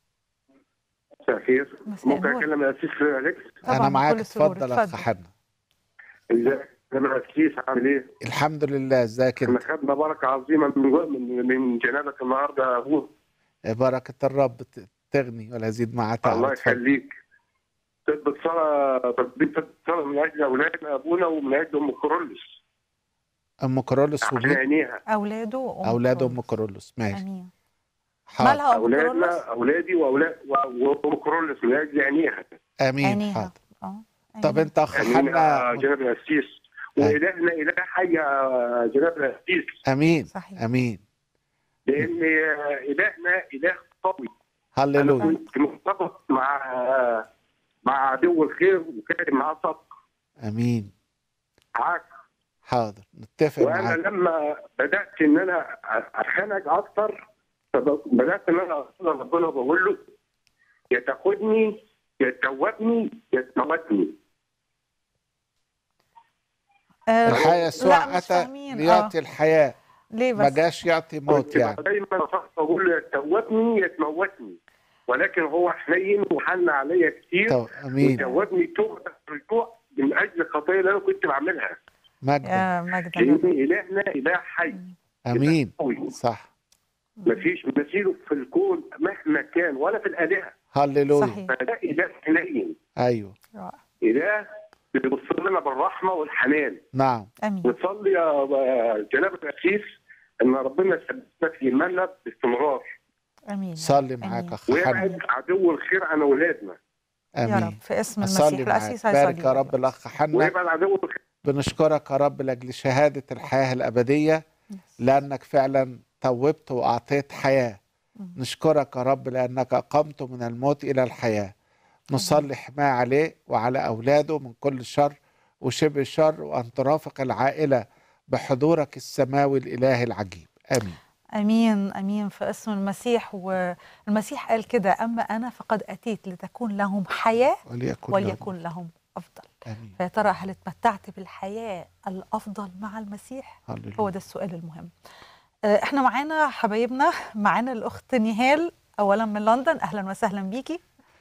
[SPEAKER 17] مساء الخير.
[SPEAKER 2] مساء
[SPEAKER 17] ممكن
[SPEAKER 2] النور.
[SPEAKER 17] اكلم الاسيس اليكس؟
[SPEAKER 3] انا معاك،
[SPEAKER 2] بكل سرور،
[SPEAKER 3] اتفضل يا اخ
[SPEAKER 2] اتفضل.
[SPEAKER 3] حنا.
[SPEAKER 17] ازيك يا الاسيس، عامل ايه؟
[SPEAKER 3] الحمد لله، ازيك
[SPEAKER 17] احنا
[SPEAKER 3] انت؟
[SPEAKER 17] خدنا بركه عظيمه من جو- من من جنابك النهارده يا ابوه.
[SPEAKER 3] بركه الرب ت- تغني ولا يزيد معها تعب.
[SPEAKER 17] الله
[SPEAKER 3] اتفضل.
[SPEAKER 17] يخليك. تثبت صلاه تثبت صلاه من اجل اولادنا ابونا ومن اجل ام كورولوس
[SPEAKER 3] ام كورولوس
[SPEAKER 17] عشان
[SPEAKER 3] ومين؟
[SPEAKER 17] عينيها.
[SPEAKER 2] اولاده وام
[SPEAKER 3] اولاد ام
[SPEAKER 2] كورولوس.
[SPEAKER 3] كورولوس. ماشي.
[SPEAKER 2] امين.
[SPEAKER 3] حاضر.
[SPEAKER 2] مالها ام كورولوس؟
[SPEAKER 17] اولادنا اولادي واولاد وام كورولوس من اجل عينيها.
[SPEAKER 3] امين.
[SPEAKER 2] عينيها.
[SPEAKER 3] حاضر.
[SPEAKER 2] اه
[SPEAKER 3] طب انت اخ
[SPEAKER 17] امين
[SPEAKER 3] حنا.
[SPEAKER 17] يا جناب الاسيس. والهنا اله حي يا جناب الاسيس.
[SPEAKER 3] امين.
[SPEAKER 2] صحيح.
[SPEAKER 3] امين.
[SPEAKER 17] لان الهنا اله قوي.
[SPEAKER 3] هللويا.
[SPEAKER 17] انا كنت مرتبط مع مع عدو الخير وكان معاه صدق.
[SPEAKER 3] امين.
[SPEAKER 17] معاك.
[SPEAKER 3] حاضر، نتفق
[SPEAKER 17] وانا
[SPEAKER 3] معاك.
[SPEAKER 17] لما بدات ان انا اتخانق اكتر بدات ان انا اصلي ربنا بقول له يا تاخدني يا تموتني يا تموتني.
[SPEAKER 2] آه،
[SPEAKER 3] الحياة يسوع
[SPEAKER 2] لا، مش
[SPEAKER 3] اتى
[SPEAKER 2] فاهمين.
[SPEAKER 3] ليعطي
[SPEAKER 2] اه
[SPEAKER 3] الحياه،
[SPEAKER 2] ليه
[SPEAKER 3] ما
[SPEAKER 2] بس؟
[SPEAKER 3] جاش يعطي موت
[SPEAKER 17] كنت
[SPEAKER 3] يعني.
[SPEAKER 17] دايما بقول له يا تموتني يا تموتني، ولكن هو حنين وحن عليا كتير.
[SPEAKER 3] طب امين.
[SPEAKER 17] وجاوبني توبه رجوع من اجل الخطايا اللي انا كنت بعملها.
[SPEAKER 3] مجدا.
[SPEAKER 2] يا مجدا.
[SPEAKER 17] لان الهنا اله حي.
[SPEAKER 3] امين.
[SPEAKER 17] قوي.
[SPEAKER 3] صح.
[SPEAKER 17] مفيش مثيله في الكون مهما كان ولا في الالهه.
[SPEAKER 3] هللويا.
[SPEAKER 2] صحيح.
[SPEAKER 17] فده اله حنين.
[SPEAKER 3] ايوه.
[SPEAKER 2] رائع.
[SPEAKER 17] اله بيبص لنا بالرحمه والحنان.
[SPEAKER 3] نعم.
[SPEAKER 2] امين.
[SPEAKER 17] وتصلي يا جناب الاسيس ان ربنا يثبتنا في ايماننا باستمرار.
[SPEAKER 2] امين.
[SPEAKER 3] صلي معاك
[SPEAKER 2] أمين.
[SPEAKER 3] اخ حنا.
[SPEAKER 17] ويبعد عدو الخير عن اولادنا.
[SPEAKER 2] يا
[SPEAKER 3] امين.
[SPEAKER 2] رب في اسم
[SPEAKER 3] أصلي
[SPEAKER 2] المسيح.
[SPEAKER 3] معاك.
[SPEAKER 2] الاسيس
[SPEAKER 3] بارك
[SPEAKER 2] هيصلي.
[SPEAKER 3] يا رب الاخ حنا.
[SPEAKER 17] ويبعد عدو الخير.
[SPEAKER 3] بنشكرك يا رب لاجل شهاده الحياه الابديه، لانك فعلا توبت واعطيت حياه. نشكرك يا رب لانك اقمت من الموت الى الحياه. نصلي حمايه عليه وعلى اولاده من كل شر وشبه شر، وان ترافق العائله بحضورك السماوي الالهي العجيب. امين.
[SPEAKER 2] امين. امين في اسم المسيح. والمسيح قال كده: اما انا فقد اتيت لتكون لهم حياه
[SPEAKER 3] وليكن,
[SPEAKER 2] وليكن لهم افضل.
[SPEAKER 3] امين.
[SPEAKER 2] فيا ترى هل اتمتعت بالحياه الافضل مع المسيح؟
[SPEAKER 3] هللويا.
[SPEAKER 2] هو ده السؤال المهم. آه، احنا معانا حبايبنا، معانا الاخت نهال اولا من لندن، اهلا وسهلا بيكي.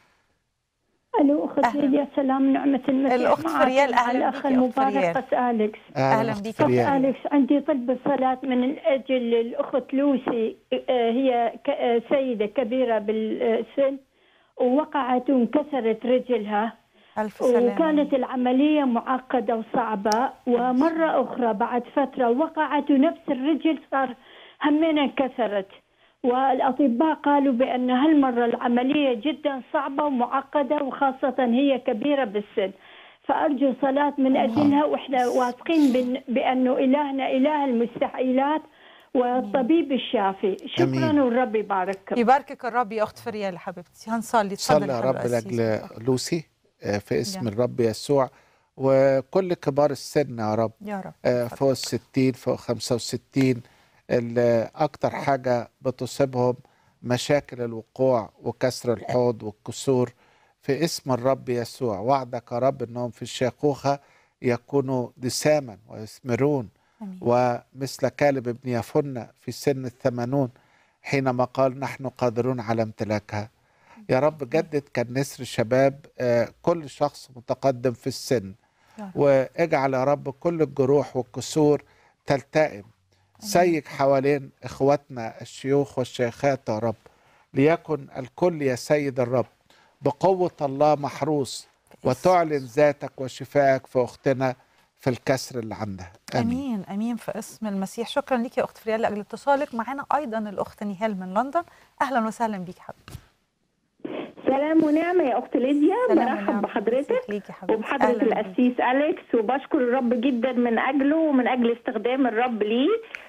[SPEAKER 18] الو اخت ليديا، سلام نعمه المسيح.
[SPEAKER 2] الاخت فريال، اهلا
[SPEAKER 18] الاخ
[SPEAKER 2] بيكي اخت
[SPEAKER 18] المبارك
[SPEAKER 2] فريال.
[SPEAKER 18] قس اليكس.
[SPEAKER 2] اهلا بيكي
[SPEAKER 18] قس اليكس، عندي طلب صلاه من اجل الاخت لوسي. آه، هي ك- آه، سيده كبيره بالسن ووقعت وانكسرت رجلها.
[SPEAKER 2] ألف سلامة.
[SPEAKER 18] وكانت العملية معقدة وصعبة، ومرة أخرى بعد فترة وقعت ونفس الرجل صار همين انكسرت، والأطباء قالوا بأن هالمرة العملية جدا صعبة ومعقدة، وخاصة هي كبيرة بالسن. فأرجو صلاة من أجلها، وإحنا واثقين بأن- بأنه إلهنا إله المستحيلات والطبيب الشافي. شكرا.
[SPEAKER 3] أمين.
[SPEAKER 18] والرب يبارككم.
[SPEAKER 2] يباركك الرب يا اخت فريال حبيبتي. هنصلي.
[SPEAKER 3] صلي
[SPEAKER 2] اتفضلي
[SPEAKER 3] يا
[SPEAKER 2] حبيبة
[SPEAKER 3] رب
[SPEAKER 2] الأسيس.
[SPEAKER 3] لاجل لوسي آه، في اسم
[SPEAKER 2] جميل.
[SPEAKER 3] الرب يسوع، وكل كبار السن يا رب،
[SPEAKER 2] يا رب.
[SPEAKER 3] آه، فوق الستين فوق خمسة وستين، اللي أكتر حاجة بتصيبهم مشاكل الوقوع وكسر الحوض والكسور، في اسم الرب يسوع. وعدك يا رب أنهم في الشيخوخة يكونوا دساما ويثمرون،
[SPEAKER 2] أمين.
[SPEAKER 3] ومثل كالب ابن يفنة في سن الثمانون حينما قال نحن قادرون على امتلاكها. يا رب جدد كالنسر شباب آه، كل شخص متقدم في السن، واجعل يا رب كل الجروح والكسور تلتئم سيج حوالين إخواتنا الشيوخ والشيخات يا رب، ليكن الكل يا سيد الرب بقوة الله محروس، وتعلن ذاتك وشفائك في أختنا في الكسر اللي عندها.
[SPEAKER 2] آمين. امين امين في اسم المسيح. شكرا لك يا اخت فريال لاجل اتصالك معنا. ايضا الاخت نهال من لندن، اهلا وسهلا بيك حبيبتي.
[SPEAKER 19] سلام ونعمة يا أخت ليديا، برحب بحضرتك وبحضرة القسيس أليكس، وبشكر الرب جدا من أجله ومن أجل استخدام الرب ليه.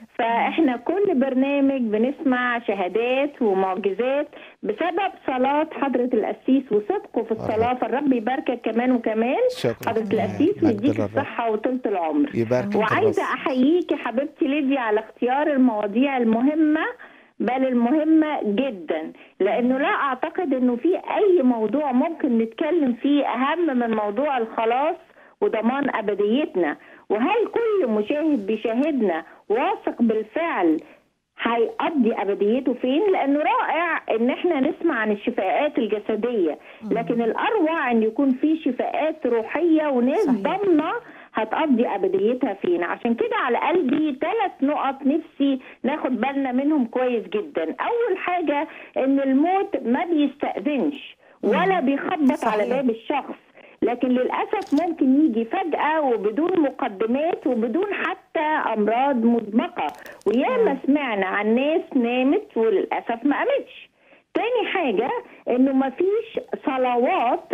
[SPEAKER 19] فإحنا كل برنامج بنسمع شهادات ومعجزات بسبب صلاة حضرة القسيس وصدقه في الصلاة، فالرب يباركك كمان وكمان حضرة القسيس ويديك الصحة وطولة العمر. وعايزة أحييك يا حبيبتي ليديا على اختيار المواضيع المهمة، بل المهمة جدا، لأنه لا أعتقد أنه في أي موضوع ممكن نتكلم فيه أهم من موضوع الخلاص وضمان أبديتنا. وهل كل مشاهد بيشاهدنا واثق بالفعل هيقضي أبديته فين؟ لأنه رائع أن احنا نسمع عن الشفاءات الجسدية، لكن الأروع أن يكون في شفاءات روحية وناس ضمنة هتقضي أبديتها فين. عشان كده على قلبي ثلاث نقط نفسي ناخد بالنا منهم كويس جدا. أول حاجة إن الموت ما بيستأذنش ولا بيخبط على باب الشخص، لكن للأسف ممكن يجي فجأة وبدون مقدمات وبدون حتى أمراض مسبقة، وياما سمعنا عن ناس نامت وللأسف ما قامتش. تاني حاجة انه مفيش صلوات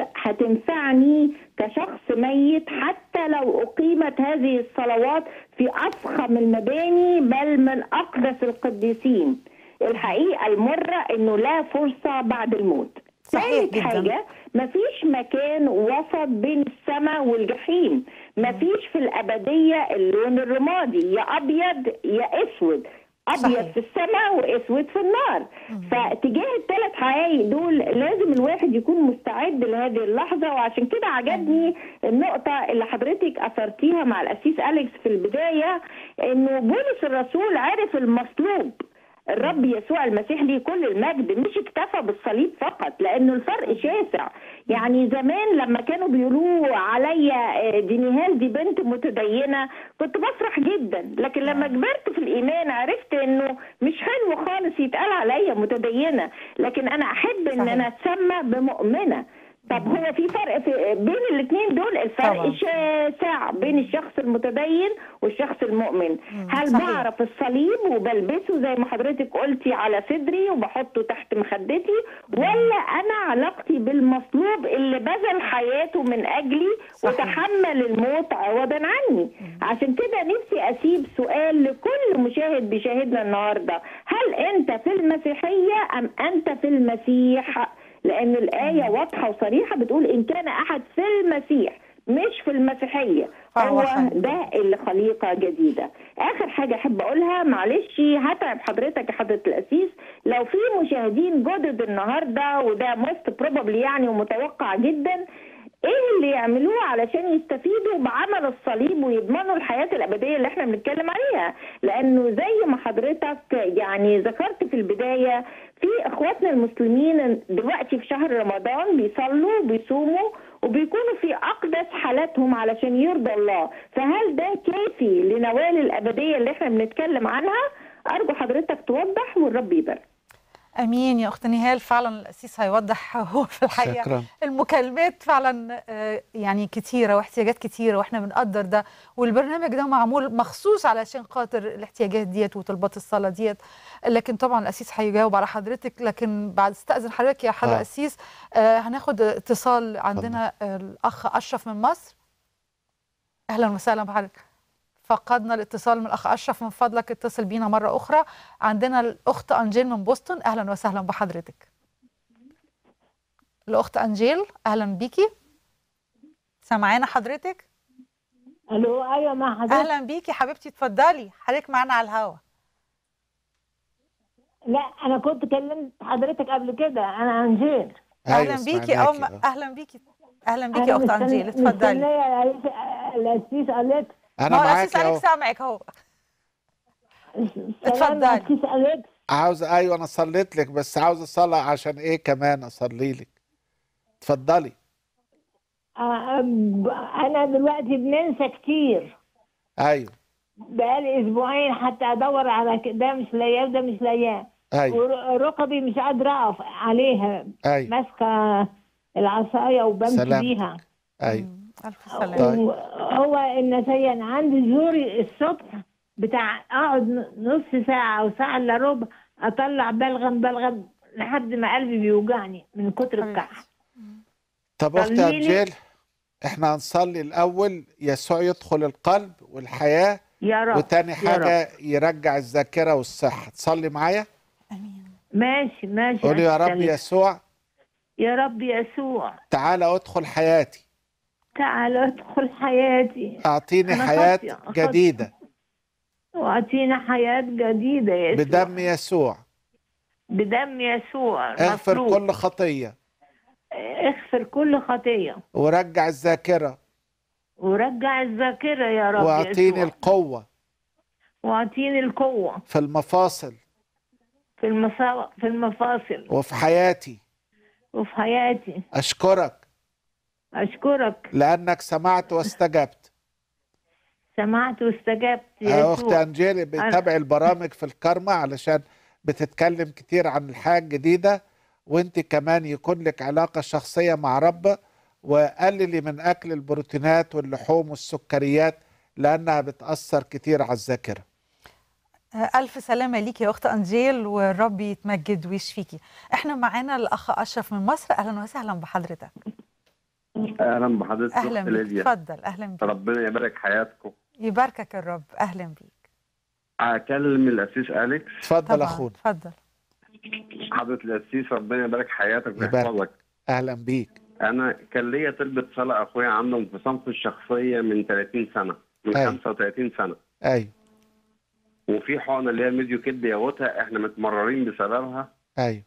[SPEAKER 19] هتنفعني كشخص ميت حتى لو اقيمت هذه الصلوات في افخم المباني بل من اقدس القديسين. الحقيقة المرة انه لا فرصة بعد الموت. ثالث حاجة مفيش مكان وسط بين السماء والجحيم، مفيش في الابدية اللون الرمادي، يا ابيض يا اسود، ابيض صحيح. في السماء واسود في النار. فتجاه الثلاث حقائق دول لازم الواحد يكون مستعد لهذه اللحظه. وعشان كده عجبني النقطه اللي حضرتك اثرتيها مع القسيس أليكس في البدايه، انه بولس الرسول عرف المطلوب. الرب يسوع المسيح ليه كل المجد مش اكتفى بالصليب فقط، لانه الفرق شاسع. يعني زمان لما كانوا بيقولوا عليا دي نهال دي بنت متدينه كنت بفرح جدا، لكن لما كبرت في الايمان عرفت انه مش حلو خالص يتقال عليا متدينه، لكن انا احب ان انا اتسمى بمؤمنه. طب هو في فرق في بين الاثنين دول؟ الفرق طبعا شاسع بين الشخص المتدين والشخص المؤمن. هل صحيح. بعرف الصليب وبلبسه زي ما حضرتك قلتي على صدري وبحطه تحت مخدتي، ولا انا علاقتي بالمصلوب اللي بذل حياته من اجلي صحيح. وتحمل الموت عوضا عني؟ عشان كده نفسي اسيب سؤال لكل مشاهد بيشاهدنا النهارده، هل انت في المسيحيه ام انت في المسيح؟ لأن الآية واضحة وصريحة بتقول إن كان أحد في المسيح مش في المسيحية هو ده اللي خليقة جديدة. آخر حاجة أحب أقولها، معلش هتعب حضرتك يا حضرة القسيس، لو في مشاهدين جدد النهاردة وده موست بروبابلي يعني ومتوقع جدا، ايه اللي يعملوه علشان يستفيدوا بعمل الصليب ويضمنوا الحياة الأبدية اللي احنا بنتكلم عليها؟ لأنه زي ما حضرتك يعني ذكرت في البداية، في اخواتنا المسلمين دلوقتي في شهر رمضان بيصلوا وبيصوموا وبيكونوا في أقدس حالاتهم علشان يرضى الله، فهل ده كافي لنوال الأبدية اللي احنا بنتكلم عنها؟ أرجو حضرتك توضح والرب يبارك.
[SPEAKER 2] امين يا اخت نهال. فعلا القسيس هيوضح. هو في الحقيقه شكرا. المكالمات فعلا يعني كتيره واحتياجات كتيره واحنا بنقدر ده، والبرنامج ده معمول مخصوص علشان خاطر الاحتياجات ديت وطلبات الصلاه ديت. لكن طبعا القسيس هيجاوب على حضرتك، لكن بعد استاذن حضرتك يا حضره القسيس آه هناخد اتصال. عندنا آه الاخ اشرف من مصر. اهلا وسهلا بحضرتك. فقدنا الاتصال من الأخ أشرف، من فضلك اتصل بينا مرة أخرى. عندنا الأخت أنجيل من بوسطن، أهلا وسهلا بحضرتك. الأخت أنجيل أهلا بيكي، سامعانا حضرتك؟
[SPEAKER 13] ألو أيوة مع حضرتك.
[SPEAKER 2] أهلا بيكي حبيبتي، اتفضلي حضرتك معانا على الهوا.
[SPEAKER 13] لا أنا كنت كلمت حضرتك قبل كده، أنا أنجيل.
[SPEAKER 2] أهلا بيكي أو أهلا بيكي أهلا بيكي يا أخت أنجيل، اتفضلي.
[SPEAKER 13] القسيس أليكس.
[SPEAKER 3] انا معاك
[SPEAKER 2] اهو. سامعك اهو. اتفضلي.
[SPEAKER 3] عاوز ايوه انا صليت لك، بس عاوز اصلي عشان ايه كمان اصلي لك. اتفضلي.
[SPEAKER 13] انا دلوقتي بننسى كتير.
[SPEAKER 3] ايوه.
[SPEAKER 13] بقالي اسبوعين حتى ادور على ك- ده مش لاقياه وده مش لاقياه.
[SPEAKER 3] أيوة.
[SPEAKER 13] وركبي مش قادره اقف عليها.
[SPEAKER 3] أيوة.
[SPEAKER 13] ماسكه العصايه وبمشي
[SPEAKER 3] سلامتك.
[SPEAKER 13] بيها.
[SPEAKER 3] ايوه
[SPEAKER 2] الف
[SPEAKER 3] طيب.
[SPEAKER 13] سلامه. هو النسيان عندي زوري الصبح بتاع اقعد ن- نص ساعه او ساعه الا ربع اطلع بلغم بلغم لحد ما قلبي بيوجعني من كتر الكحف.
[SPEAKER 3] طب اختي
[SPEAKER 13] صليلي.
[SPEAKER 3] انجيل، احنا هنصلي الاول يسوع يدخل القلب والحياه،
[SPEAKER 13] يا رب.
[SPEAKER 3] وتاني
[SPEAKER 13] يا
[SPEAKER 3] حاجه
[SPEAKER 13] رب.
[SPEAKER 3] يرجع الذاكره والصحه. تصلي معايا؟
[SPEAKER 13] ماشي ماشي.
[SPEAKER 3] قولي يا رب
[SPEAKER 13] أستلم.
[SPEAKER 3] يسوع
[SPEAKER 13] يا رب يسوع
[SPEAKER 3] تعالى ادخل حياتي،
[SPEAKER 13] تعال ادخل حياتي.
[SPEAKER 3] اعطيني
[SPEAKER 13] أنا
[SPEAKER 3] حياه
[SPEAKER 13] خاطية- خاطية.
[SPEAKER 3] جديده
[SPEAKER 13] واعطينا حياة جديدة يا يسوع.
[SPEAKER 3] بدم يسوع،
[SPEAKER 13] بدم يسوع
[SPEAKER 3] اغفر
[SPEAKER 13] مفروض.
[SPEAKER 3] كل خطيه
[SPEAKER 13] اغفر كل خطية
[SPEAKER 3] ورجع الذاكره
[SPEAKER 13] ورجع الذاكرة يا رب
[SPEAKER 3] واعطيني
[SPEAKER 13] يسوع.
[SPEAKER 3] القوه
[SPEAKER 13] واعطيني القوة
[SPEAKER 3] في المفاصل
[SPEAKER 13] في المصا... في المفاصل
[SPEAKER 3] وفي حياتي.
[SPEAKER 13] وفي حياتي.
[SPEAKER 3] اشكرك
[SPEAKER 13] أشكرك
[SPEAKER 3] لانك سمعت واستجبت.
[SPEAKER 13] سمعت واستجبت يا
[SPEAKER 3] يا
[SPEAKER 13] يسوع.
[SPEAKER 3] اختي انجيلي بتابعي البرامج في الكرمة علشان بتتكلم كتير عن الحياة الجديدة، وانت كمان يكون لك علاقة شخصية مع رب، وقللي من اكل البروتينات واللحوم والسكريات لانها بتأثر كتير على الذاكرة.
[SPEAKER 2] ألف سلامة ليكي يا أخت أنجيل، والرب يتمجد ويشفيكي. احنا معانا الأخ أشرف من مصر. أهلا وسهلا بحضرتك.
[SPEAKER 20] اهلا بحضرتك
[SPEAKER 2] أهلا
[SPEAKER 20] أخت
[SPEAKER 2] بيك.
[SPEAKER 20] ليديا.
[SPEAKER 2] اتفضل. أهلا بيك.
[SPEAKER 20] ربنا يبارك حياتكم.
[SPEAKER 2] يباركك الرب. أهلا بيك.
[SPEAKER 20] اكلم الاسيس اليكس.
[SPEAKER 3] اتفضل
[SPEAKER 2] طبعا.
[SPEAKER 3] اخونا.
[SPEAKER 2] اتفضل.
[SPEAKER 20] حضرة الاسيس ربنا يبارك حياتك ويحفظك.
[SPEAKER 3] اهلا بيك.
[SPEAKER 20] انا كان ليا طلبة صلاة اخويا عنده انفصام في الشخصية من ثلاثين سنة، من
[SPEAKER 3] أيوة.
[SPEAKER 20] خمسة وثلاثين سنة.
[SPEAKER 3] ايوه
[SPEAKER 20] وفي حقنة اللي هي الميديو كيد ياخدها، احنا متمررين بسببها
[SPEAKER 3] ايوه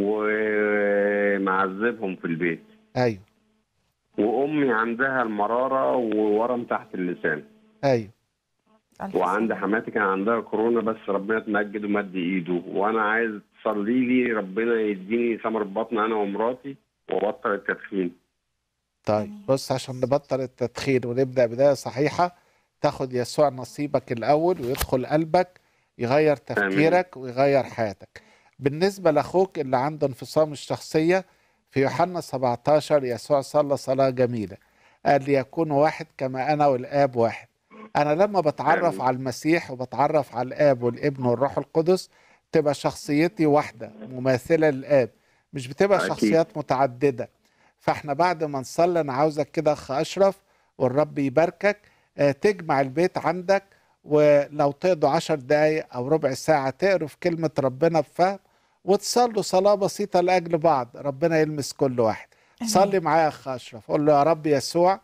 [SPEAKER 20] ومعذبهم في البيت.
[SPEAKER 3] ايوه
[SPEAKER 20] وامي عندها المرارة وورم تحت اللسان.
[SPEAKER 3] ايوه
[SPEAKER 20] وعند حماتي كان عندها كورونا، بس ربنا تمجد ومد ايده. وانا عايز تصلي لي ربنا يديني ثمر بطن انا ومراتي وابطل التدخين.
[SPEAKER 3] طيب بص، عشان نبطل التدخين ونبدأ بداية صحيحة، تاخد يسوع نصيبك الأول ويدخل قلبك، يغير تفكيرك ويغير حياتك. بالنسبة لأخوك اللي عنده انفصام الشخصية، في يوحنا سبعتاشر يسوع صلى صلاة جميلة، قال ليكون واحد كما أنا والآب واحد. أنا لما بتعرف على المسيح وبتعرف على الآب والابن والروح القدس تبقى شخصيتي واحدة مماثلة للآب، مش بتبقى
[SPEAKER 20] أكيد.
[SPEAKER 3] شخصيات متعددة. فاحنا بعد ما نصلي انا عاوزك كده اخ اشرف والرب يباركك، اه تجمع البيت عندك، ولو تقضوا عشر دقايق او ربع ساعة تقروا في كلمة ربنا بفهم، وتصلوا صلاة بسيطة لأجل بعض، ربنا يلمس كل واحد. صلي معايا يا اخ اشرف، قول له يا رب يسوع،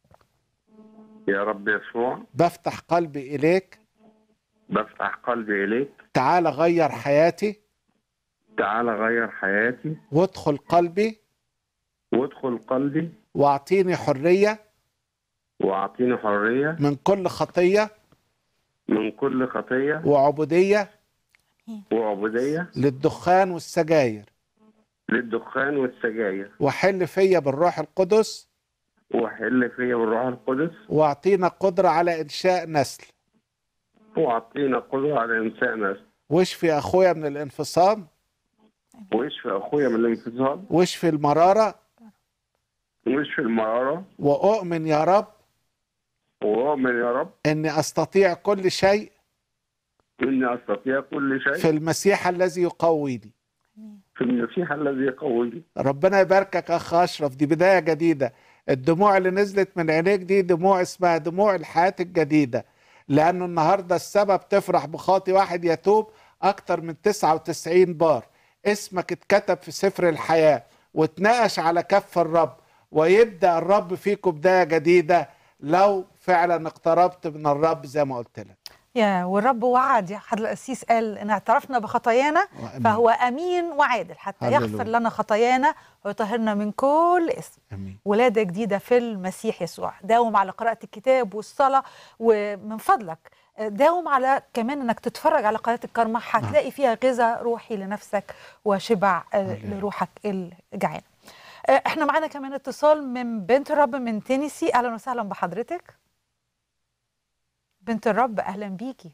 [SPEAKER 20] يا رب يسوع
[SPEAKER 3] بفتح قلبي اليك،
[SPEAKER 20] بفتح قلبي اليك،
[SPEAKER 3] تعال غير حياتي،
[SPEAKER 20] تعال غير حياتي
[SPEAKER 3] وادخل قلبي
[SPEAKER 20] وادخل قلبي
[SPEAKER 3] واعطيني حرية
[SPEAKER 20] واعطيني حرية
[SPEAKER 3] من كل خطية
[SPEAKER 20] من كل خطية
[SPEAKER 3] وعبودية
[SPEAKER 20] وعبودية
[SPEAKER 3] للدخان والسجاير،
[SPEAKER 20] للدخان والسجاير،
[SPEAKER 3] وحل فيا بالروح القدس،
[SPEAKER 20] وحل فيا بالروح القدس،
[SPEAKER 3] واعطينا قدرة على إنشاء نسل،
[SPEAKER 20] واعطينا قدرة على إنشاء نسل،
[SPEAKER 3] واشفي أخويا من الانفصام،
[SPEAKER 20] واشفي أخويا من الانفصام،
[SPEAKER 3] واشفي المرارة،
[SPEAKER 20] واشفي المرارة،
[SPEAKER 3] وأؤمن يا رب
[SPEAKER 20] وأؤمن يا رب
[SPEAKER 3] إني أستطيع كل شيء
[SPEAKER 20] إني أستطيع كل شيء
[SPEAKER 3] في المسيح الذي يقويني.
[SPEAKER 20] في المسيح الذي يقويني.
[SPEAKER 3] ربنا يباركك أخ أشرف، دي بداية جديدة. الدموع اللي نزلت من عينيك دي دموع اسمها دموع الحياة الجديدة، لأنه النهاردة السبب تفرح بخاطي واحد يتوب أكتر من تسعة وتسعين بار. اسمك اتكتب في سفر الحياة واتناقش على كف الرب، ويبدأ الرب فيكم بداية جديدة لو فعلا اقتربت من الرب زي ما قلت لك.
[SPEAKER 2] يا والرب وعد، يا حضرة القسيس قال إن اعترفنا بخطايانا فهو أمين وعادل حتى
[SPEAKER 3] هللويا.
[SPEAKER 2] يغفر لنا خطايانا ويطهرنا من كل اسم.
[SPEAKER 3] أمين.
[SPEAKER 2] ولادة جديدة في المسيح يسوع. داوم على قراءة الكتاب والصلاة، ومن فضلك داوم على كمان انك تتفرج على قناة الكرمة، هتلاقي فيها غذاء روحي لنفسك وشبع لروحك الجعان. احنا معانا كمان اتصال من بنت الرب من تينيسي. اهلا وسهلا بحضرتك. بنت الرب اهلا بيكي.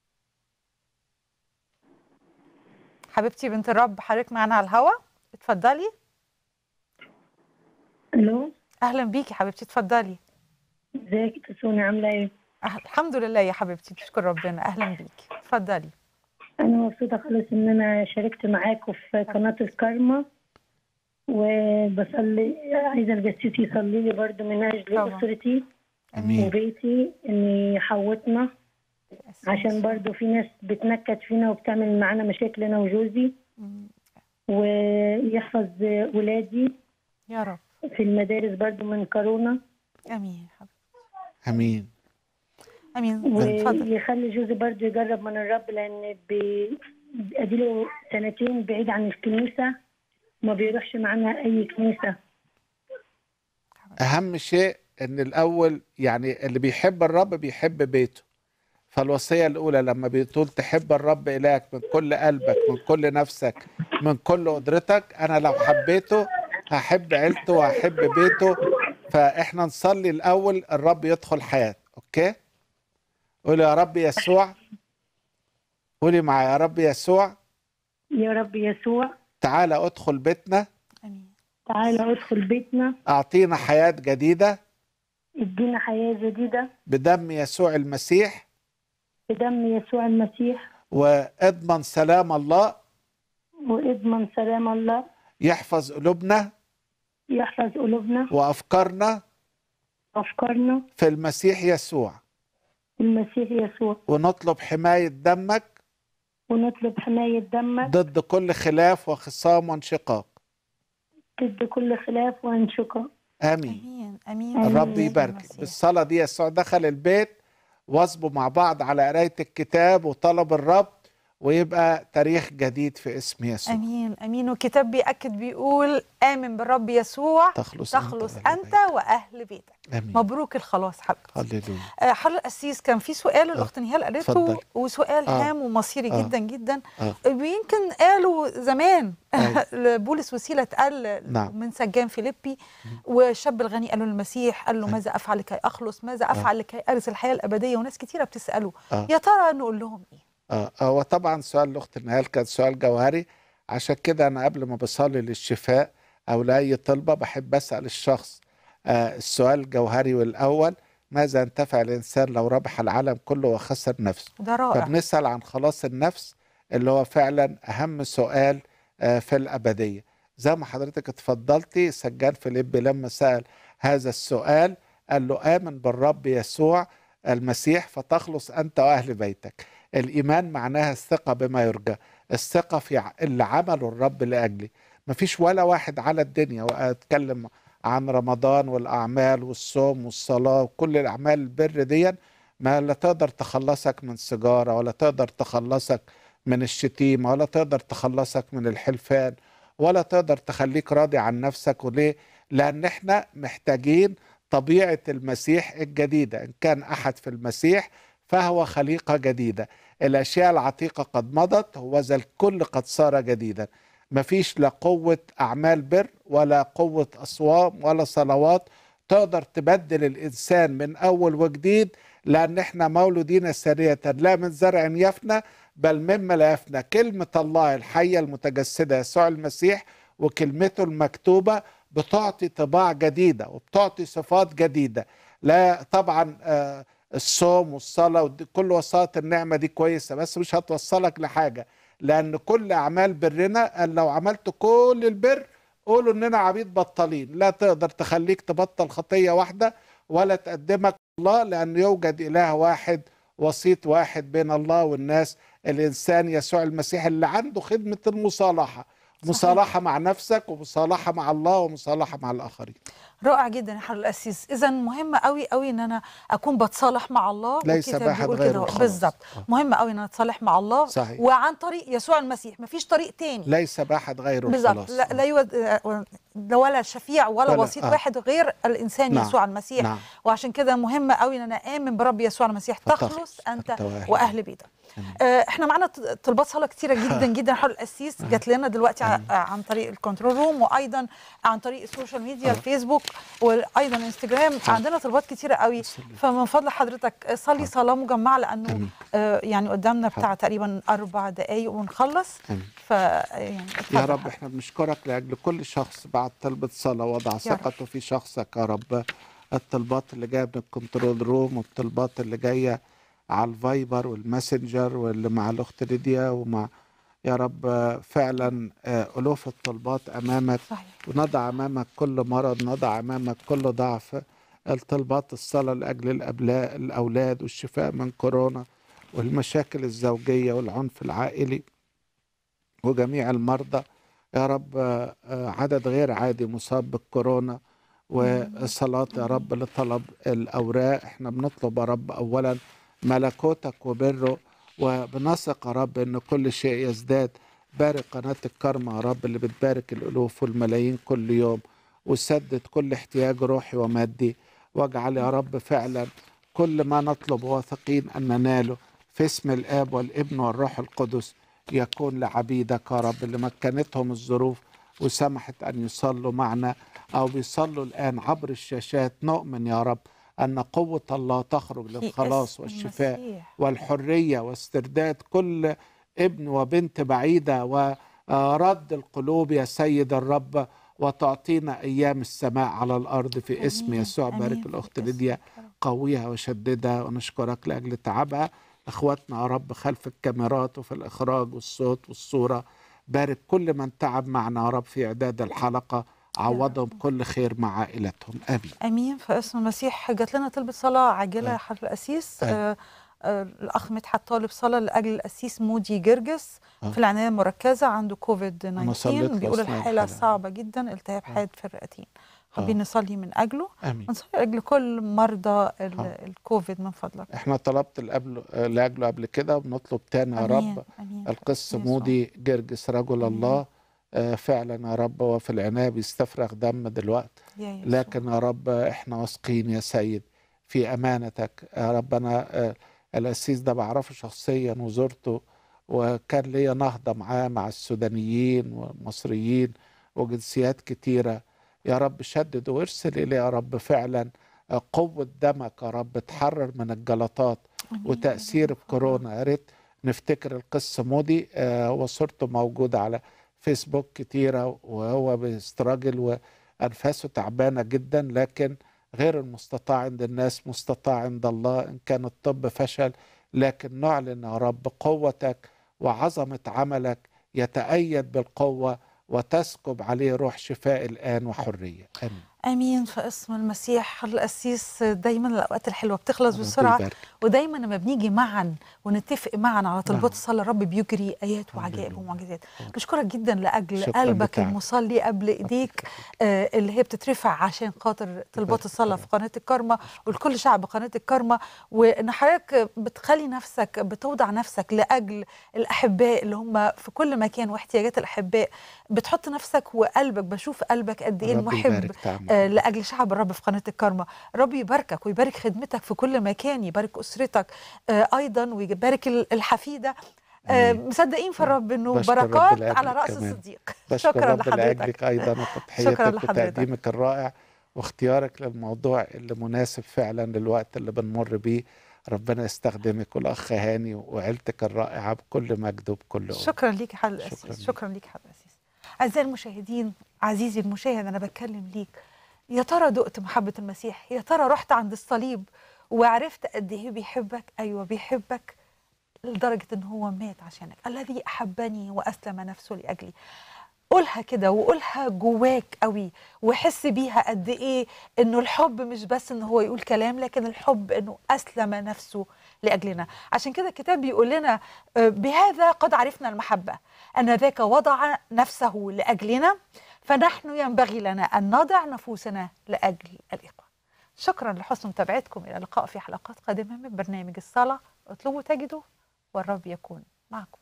[SPEAKER 2] حبيبتي بنت الرب، حضرتك معانا على الهوا، اتفضلي.
[SPEAKER 21] الو،
[SPEAKER 2] اهلا بيكي حبيبتي، اتفضلي.
[SPEAKER 21] ازيك يا سوني، عامله ايه؟
[SPEAKER 2] أه الحمد لله يا حبيبتي، بشكر ربنا. اهلا بيكي، اتفضلي.
[SPEAKER 21] انا مبسوطه خالص ان انا شاركت معاكم في قناه الكارما، وبصلي عايزه الجسيس يصلي لي برضه من اجل اسرتي وبيتي، ان يحوطنا، عشان برضه في ناس بتنكد فينا وبتعمل معانا مشاكل انا وجوزي، ويحفظ ولادي
[SPEAKER 2] يا رب
[SPEAKER 21] في المدارس برضه من كورونا.
[SPEAKER 2] امين حبيبتي.
[SPEAKER 3] امين
[SPEAKER 2] امين.
[SPEAKER 21] ويخلي جوزي برضه يجرب من الرب، لان اديله سنتين بعيد عن الكنيسه، ما بيروحش معانا اي كنيسه.
[SPEAKER 3] اهم شيء ان الاول يعني اللي بيحب الرب بيحب بيته، فالوصيه الاولى لما بتقول تحب الرب الهك من كل قلبك من كل نفسك من كل قدرتك، انا لو حبيته هحب عيلته وهحب بيته. فاحنا نصلي الاول الرب يدخل حياته. اوكي، قولي يا رب يسوع، قولي معايا يا رب يسوع،
[SPEAKER 21] يا رب يسوع
[SPEAKER 3] تعالى ادخل بيتنا،
[SPEAKER 21] تعالى ادخل بيتنا،
[SPEAKER 3] اعطينا حياة جديدة،
[SPEAKER 21] ادينا حياة جديدة
[SPEAKER 3] بدم يسوع المسيح،
[SPEAKER 21] بدم يسوع المسيح،
[SPEAKER 3] واضمن سلام الله،
[SPEAKER 21] واضمن سلام الله
[SPEAKER 3] يحفظ قلوبنا،
[SPEAKER 21] يحفظ قلوبنا
[SPEAKER 3] وافكارنا
[SPEAKER 21] افكارنا
[SPEAKER 3] في المسيح يسوع،
[SPEAKER 21] المسيح يسوع،
[SPEAKER 3] ونطلب حماية دمك،
[SPEAKER 21] ونطلب حماية دمك
[SPEAKER 3] ضد كل خلاف وخصام وانشقاق،
[SPEAKER 21] ضد كل خلاف وانشقاق.
[SPEAKER 3] امين
[SPEAKER 2] امين.
[SPEAKER 3] الرب يبارك. بالصلاة دي يسوع دخل البيت، واصبوا مع بعض على قراية الكتاب وطلب الرب، ويبقى تاريخ جديد في اسم يسوع.
[SPEAKER 2] امين امين. والكتاب بيأكد بيقول آمن بالرب يسوع
[SPEAKER 3] تخلص,
[SPEAKER 2] تخلص
[SPEAKER 3] أنت,
[SPEAKER 2] أنت وأهل بيتك.
[SPEAKER 3] أمين.
[SPEAKER 2] مبروك الخلاص حبيبتي.
[SPEAKER 3] هللويا.
[SPEAKER 2] آه حضرة القسيس، كان في سؤال الأخت نهال قالته، وسؤال
[SPEAKER 3] آه.
[SPEAKER 2] هام ومصيري
[SPEAKER 3] آه.
[SPEAKER 2] جدا جدا،
[SPEAKER 3] آه.
[SPEAKER 2] ويمكن قالوا زمان بولس وسيلة اتقال
[SPEAKER 3] نعم.
[SPEAKER 2] من سجان فيليبي، والشاب الغني قال له المسيح، قال له ماذا أفعل لكي أخلص، ماذا أفعل لكي أرث الحياة الأبدية، وناس كتيرة بتسأله
[SPEAKER 3] آه.
[SPEAKER 2] يا ترى نقول لهم إيه؟
[SPEAKER 3] اه هو طبعا سؤال الاخت نهال كان سؤال جوهري، عشان كده انا قبل ما بصلي للشفاء او لاي طلبه بحب اسال الشخص آه السؤال الجوهري، والاول ماذا ينتفع الانسان لو ربح العالم كله وخسر نفسه؟
[SPEAKER 2] ده رائع.
[SPEAKER 3] فبنسال عن خلاص النفس اللي هو فعلا اهم سؤال آه في الابديه. زي ما حضرتك اتفضلتي، سجان فيليبي لما سال هذا السؤال قال له آمن بالرب يسوع المسيح فتخلص أنت وأهل بيتك. الإيمان معناها الثقة بما يرجى، الثقة في اللي عمله الرب لأجلي. مفيش ولا واحد على الدنيا، وأتكلم عن رمضان والأعمال والصوم والصلاة وكل الأعمال البر دي، ما لا تقدر تخلصك من سيجارة، ولا تقدر تخلصك من الشتيمة، ولا تقدر تخلصك من الحلفان، ولا تقدر تخليك راضي عن نفسك. وليه؟ لأن احنا محتاجين طبيعة المسيح الجديدة. إن كان أحد في المسيح فهو خليقة جديدة، الأشياء العتيقة قد مضت وذا الكل قد صار جديدا. مفيش لا قوة أعمال بر ولا قوة أصوام ولا صلوات تقدر تبدل الإنسان من أول وجديد، لأن احنا مولودين سرية لا من زرع يفنى بل مما لا يفنى. كلمة الله الحية المتجسدة يسوع المسيح وكلمته المكتوبة بتعطي طباع جديدة وبتعطي صفات جديدة. لا طبعا آه الصوم والصلاة وكل وسائط النعمة دي كويسة، بس مش هتوصلك لحاجة، لأن كل أعمال برنا قال لو عملت كل البر قولوا إننا عبيد بطالين. لا تقدر تخليك تبطل خطية واحدة ولا تقدمك الله، لأن يوجد إله واحد وسيط واحد بين الله والناس، الإنسان يسوع المسيح اللي عنده خدمة المصالحة. مصالحة مع نفسك ومصالحة مع الله ومصالحة مع الآخرين.
[SPEAKER 2] رائع جدا يا حضرة القسيس. إذا مهم قوي قوي إن أنا أكون بتصالح مع الله،
[SPEAKER 3] ليس بأحد غيره.
[SPEAKER 2] بالظبط، مهم قوي إن أنا أتصالح مع الله.
[SPEAKER 3] صحيح.
[SPEAKER 2] وعن طريق يسوع المسيح، مفيش طريق تاني.
[SPEAKER 3] ليس بأحد غيره.
[SPEAKER 2] بالظبط، لا, لا يود ولا شفيع ولا, ولا وسيط آه. واحد غير الإنسان نعم. يسوع المسيح.
[SPEAKER 3] نعم.
[SPEAKER 2] وعشان كده مهم قوي إن أنا آمن برب يسوع المسيح تخلص أنت, أنت وأهل بيتك. آه احنا معانا طلبات صلاه كتيره جدا جدا حول القسيس، جات لنا دلوقتي عن طريق الكنترول روم، وايضا عن طريق السوشيال ميديا، الفيسبوك وايضا انستجرام. عندنا طلبات كتيره قوي، فمن فضل حضرتك صلي صلاه مجمعه، لانه آه يعني قدامنا بتاع تقريبا اربع دقائق ونخلص. ف يعني
[SPEAKER 3] يا رب احنا بنشكرك لاجل كل شخص بعد طلبة صلاه وضع ثقته في شخصك يا رب. الطلبات اللي جايه من الكنترول روم والطلبات اللي جايه على الفايبر والماسنجر واللي مع الاخت ليديا ومع يا رب فعلا الوف الطلبات امامك. صحيح. ونضع امامك كل مرض، نضع امامك كل ضعف. الطلبات الصلاه لاجل الابلاء الاولاد والشفاء من كورونا والمشاكل الزوجيه والعنف العائلي وجميع المرضى يا رب. عدد غير عادي مصاب بالكورونا، وصلاة يا رب لطلب الأوراق. احنا بنطلب يا رب أولا ملكوتك وبره، وبنثق يا رب أن كل شيء يزداد. بارك قناة الكرمة يا رب اللي بتبارك الألوف والملايين كل يوم، وسدد كل احتياج روحي ومادي، واجعل يا رب فعلا كل ما نطلب واثقين أن نناله في اسم الآب والابن والروح القدس يكون لعبيدك يا رب اللي مكنتهم الظروف وسمحت أن يصلوا معنا أو بيصلوا الآن عبر الشاشات. نؤمن يا رب أن قوة الله تخرج للخلاص والشفاء والحرية واسترداد كل ابن وبنت بعيدة، ورد القلوب يا سيد الرب، وتعطينا أيام السماء على الأرض في اسم يسوع. بارك الأخت ليديا، قويها وشددها، ونشكرك لأجل تعبها. أخواتنا يا رب خلف الكاميرات وفي الإخراج والصوت والصورة، بارك كل من تعب معنا يا رب في إعداد الحلقة، عوضهم كل خير مع عائلتهم. آمين
[SPEAKER 2] آمين في اسم المسيح. جات لنا طلبة صلاة عاجلة يا حضرة القسيس. آه آه الأخ مدحت طالب صلاة لأجل القسيس مودي جرجس آه. في العناية المركزة، عنده كوفيد تسعة عشر، بيقول الحالة صعبة جدا، التهاب حاد في الرئتين. حابين نصلي من أجله. آمين. ونصلي لأجل كل مرضى الكوفيد من فضلك.
[SPEAKER 3] احنا طلبت لأجله قبل كده وبنطلب تاني يا رب. القس مودي جرجس رجل أمين. الله آه فعلا يا رب هو في العناية بيستفرغ دم دلوقتي، لكن يا رب احنا واثقين يا سيد في أمانتك يا رب. أنا آه القسيس ده بعرفه شخصيا وزرته، وكان ليا نهضة معاه مع السودانيين والمصريين وجنسيات كتيرة. يا رب شدد وارسل إليه يا رب فعلا قوة دمك يا رب تحرر من الجلطات وتأثير الكورونا. يا ريت نفتكر القس مودي آه وصورته موجودة على فيسبوك كتيرة، وهو بيستراجل وأنفاسه تعبانة جدا، لكن غير المستطاع عند الناس مستطاع عند الله. إن كان الطب فشل، لكن نعلن يا رب قوتك وعظمة عملك يتأيد بالقوة وتسكب عليه روح شفاء الآن وحرية. آمين.
[SPEAKER 2] امين في اسم المسيح. القسيس دايما الاوقات الحلوه بتخلص بسرعه، ودايما لما بنيجي معا ونتفق معا على طلبات الصلاه الرب بيجري ايات وعجائب ومعجزات. بشكرك جدا لاجل قلبك بتاعك المصلي قبل ايديك آه اللي هي بتترفع عشان خاطر طلبات الصلاه في قناه الكرمة ولكل شعب قناه الكرمة، وان حضرتك بتخلي نفسك بتوضع نفسك لاجل الاحباء اللي هم في كل مكان واحتياجات الاحباء، بتحط نفسك وقلبك. بشوف قلبك قد ايه محب آه لاجل شعب الرب في قناه الكرمة. رب يباركك ويبارك خدمتك في كل مكان، يبارك اسرتك آه ايضا، ويبارك الحفيده. آه مصدقين في الرب انه بركات على راس كمان. الصديق.
[SPEAKER 3] شكرا لحضرتك ايضا وتضحيتك وتقديمك الرائع واختيارك للموضوع اللي مناسب فعلا للوقت اللي بنمر بيه. ربنا يستخدمك والاخ هاني وعيلتك الرائعه بكل مجد وبكل قوه.
[SPEAKER 2] شكرا ليك يا حضرة القسيس. شكرا ليك يا حضرة القسيس. اعزائي المشاهدين، عزيزي المشاهد، انا بتكلم ليك. يا ترى دقت محبة المسيح؟ يا ترى رحت عند الصليب وعرفت قد ايه بيحبك؟ ايوه بيحبك لدرجة ان هو مات عشانك. الذي احبني واسلم نفسه لاجلي. قولها كده وقولها جواك قوي، وحس بيها قد ايه انه الحب مش بس ان هو يقول كلام، لكن الحب انه اسلم نفسه لاجلنا. عشان كده الكتاب بيقول لنا بهذا قد عرفنا المحبة، ان ذاك وضع نفسه لاجلنا، فنحن ينبغي لنا أن نضع نفوسنا لأجل الإخوة. شكرا لحسن متابعتكم. إلى اللقاء في حلقات قادمة من برنامج الصلاة. اطلبوا تجدوا، والرب يكون معكم.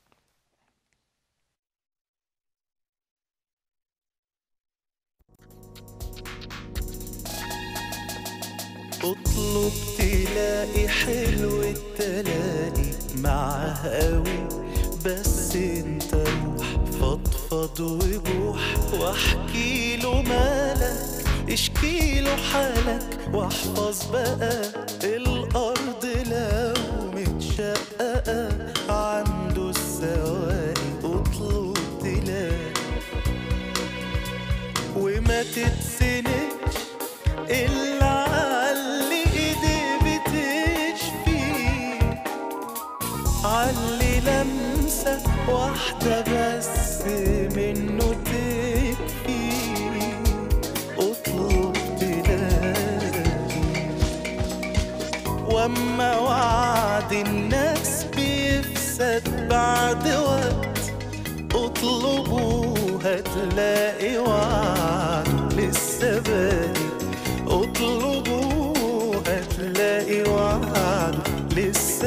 [SPEAKER 1] اطلب تلاقي، حلو التلاقي معاه قوي، بس انت روح فضفض وبوح، واحكي له مالك اشكي له حالك، واحفظ بقى الارض لو متشققه، عنده السواقي اطلب تلاقي، وما تتسندش الا عاللي ايديه بتشفي، علي لمسه واحده بس منه تكفي، اطلب تلاقي، واما وعد الناس بيفسد بعد وقت، اطلبوا هتلاقي وعد لسه باقي، اطلبوا هتلاقي وعد لسه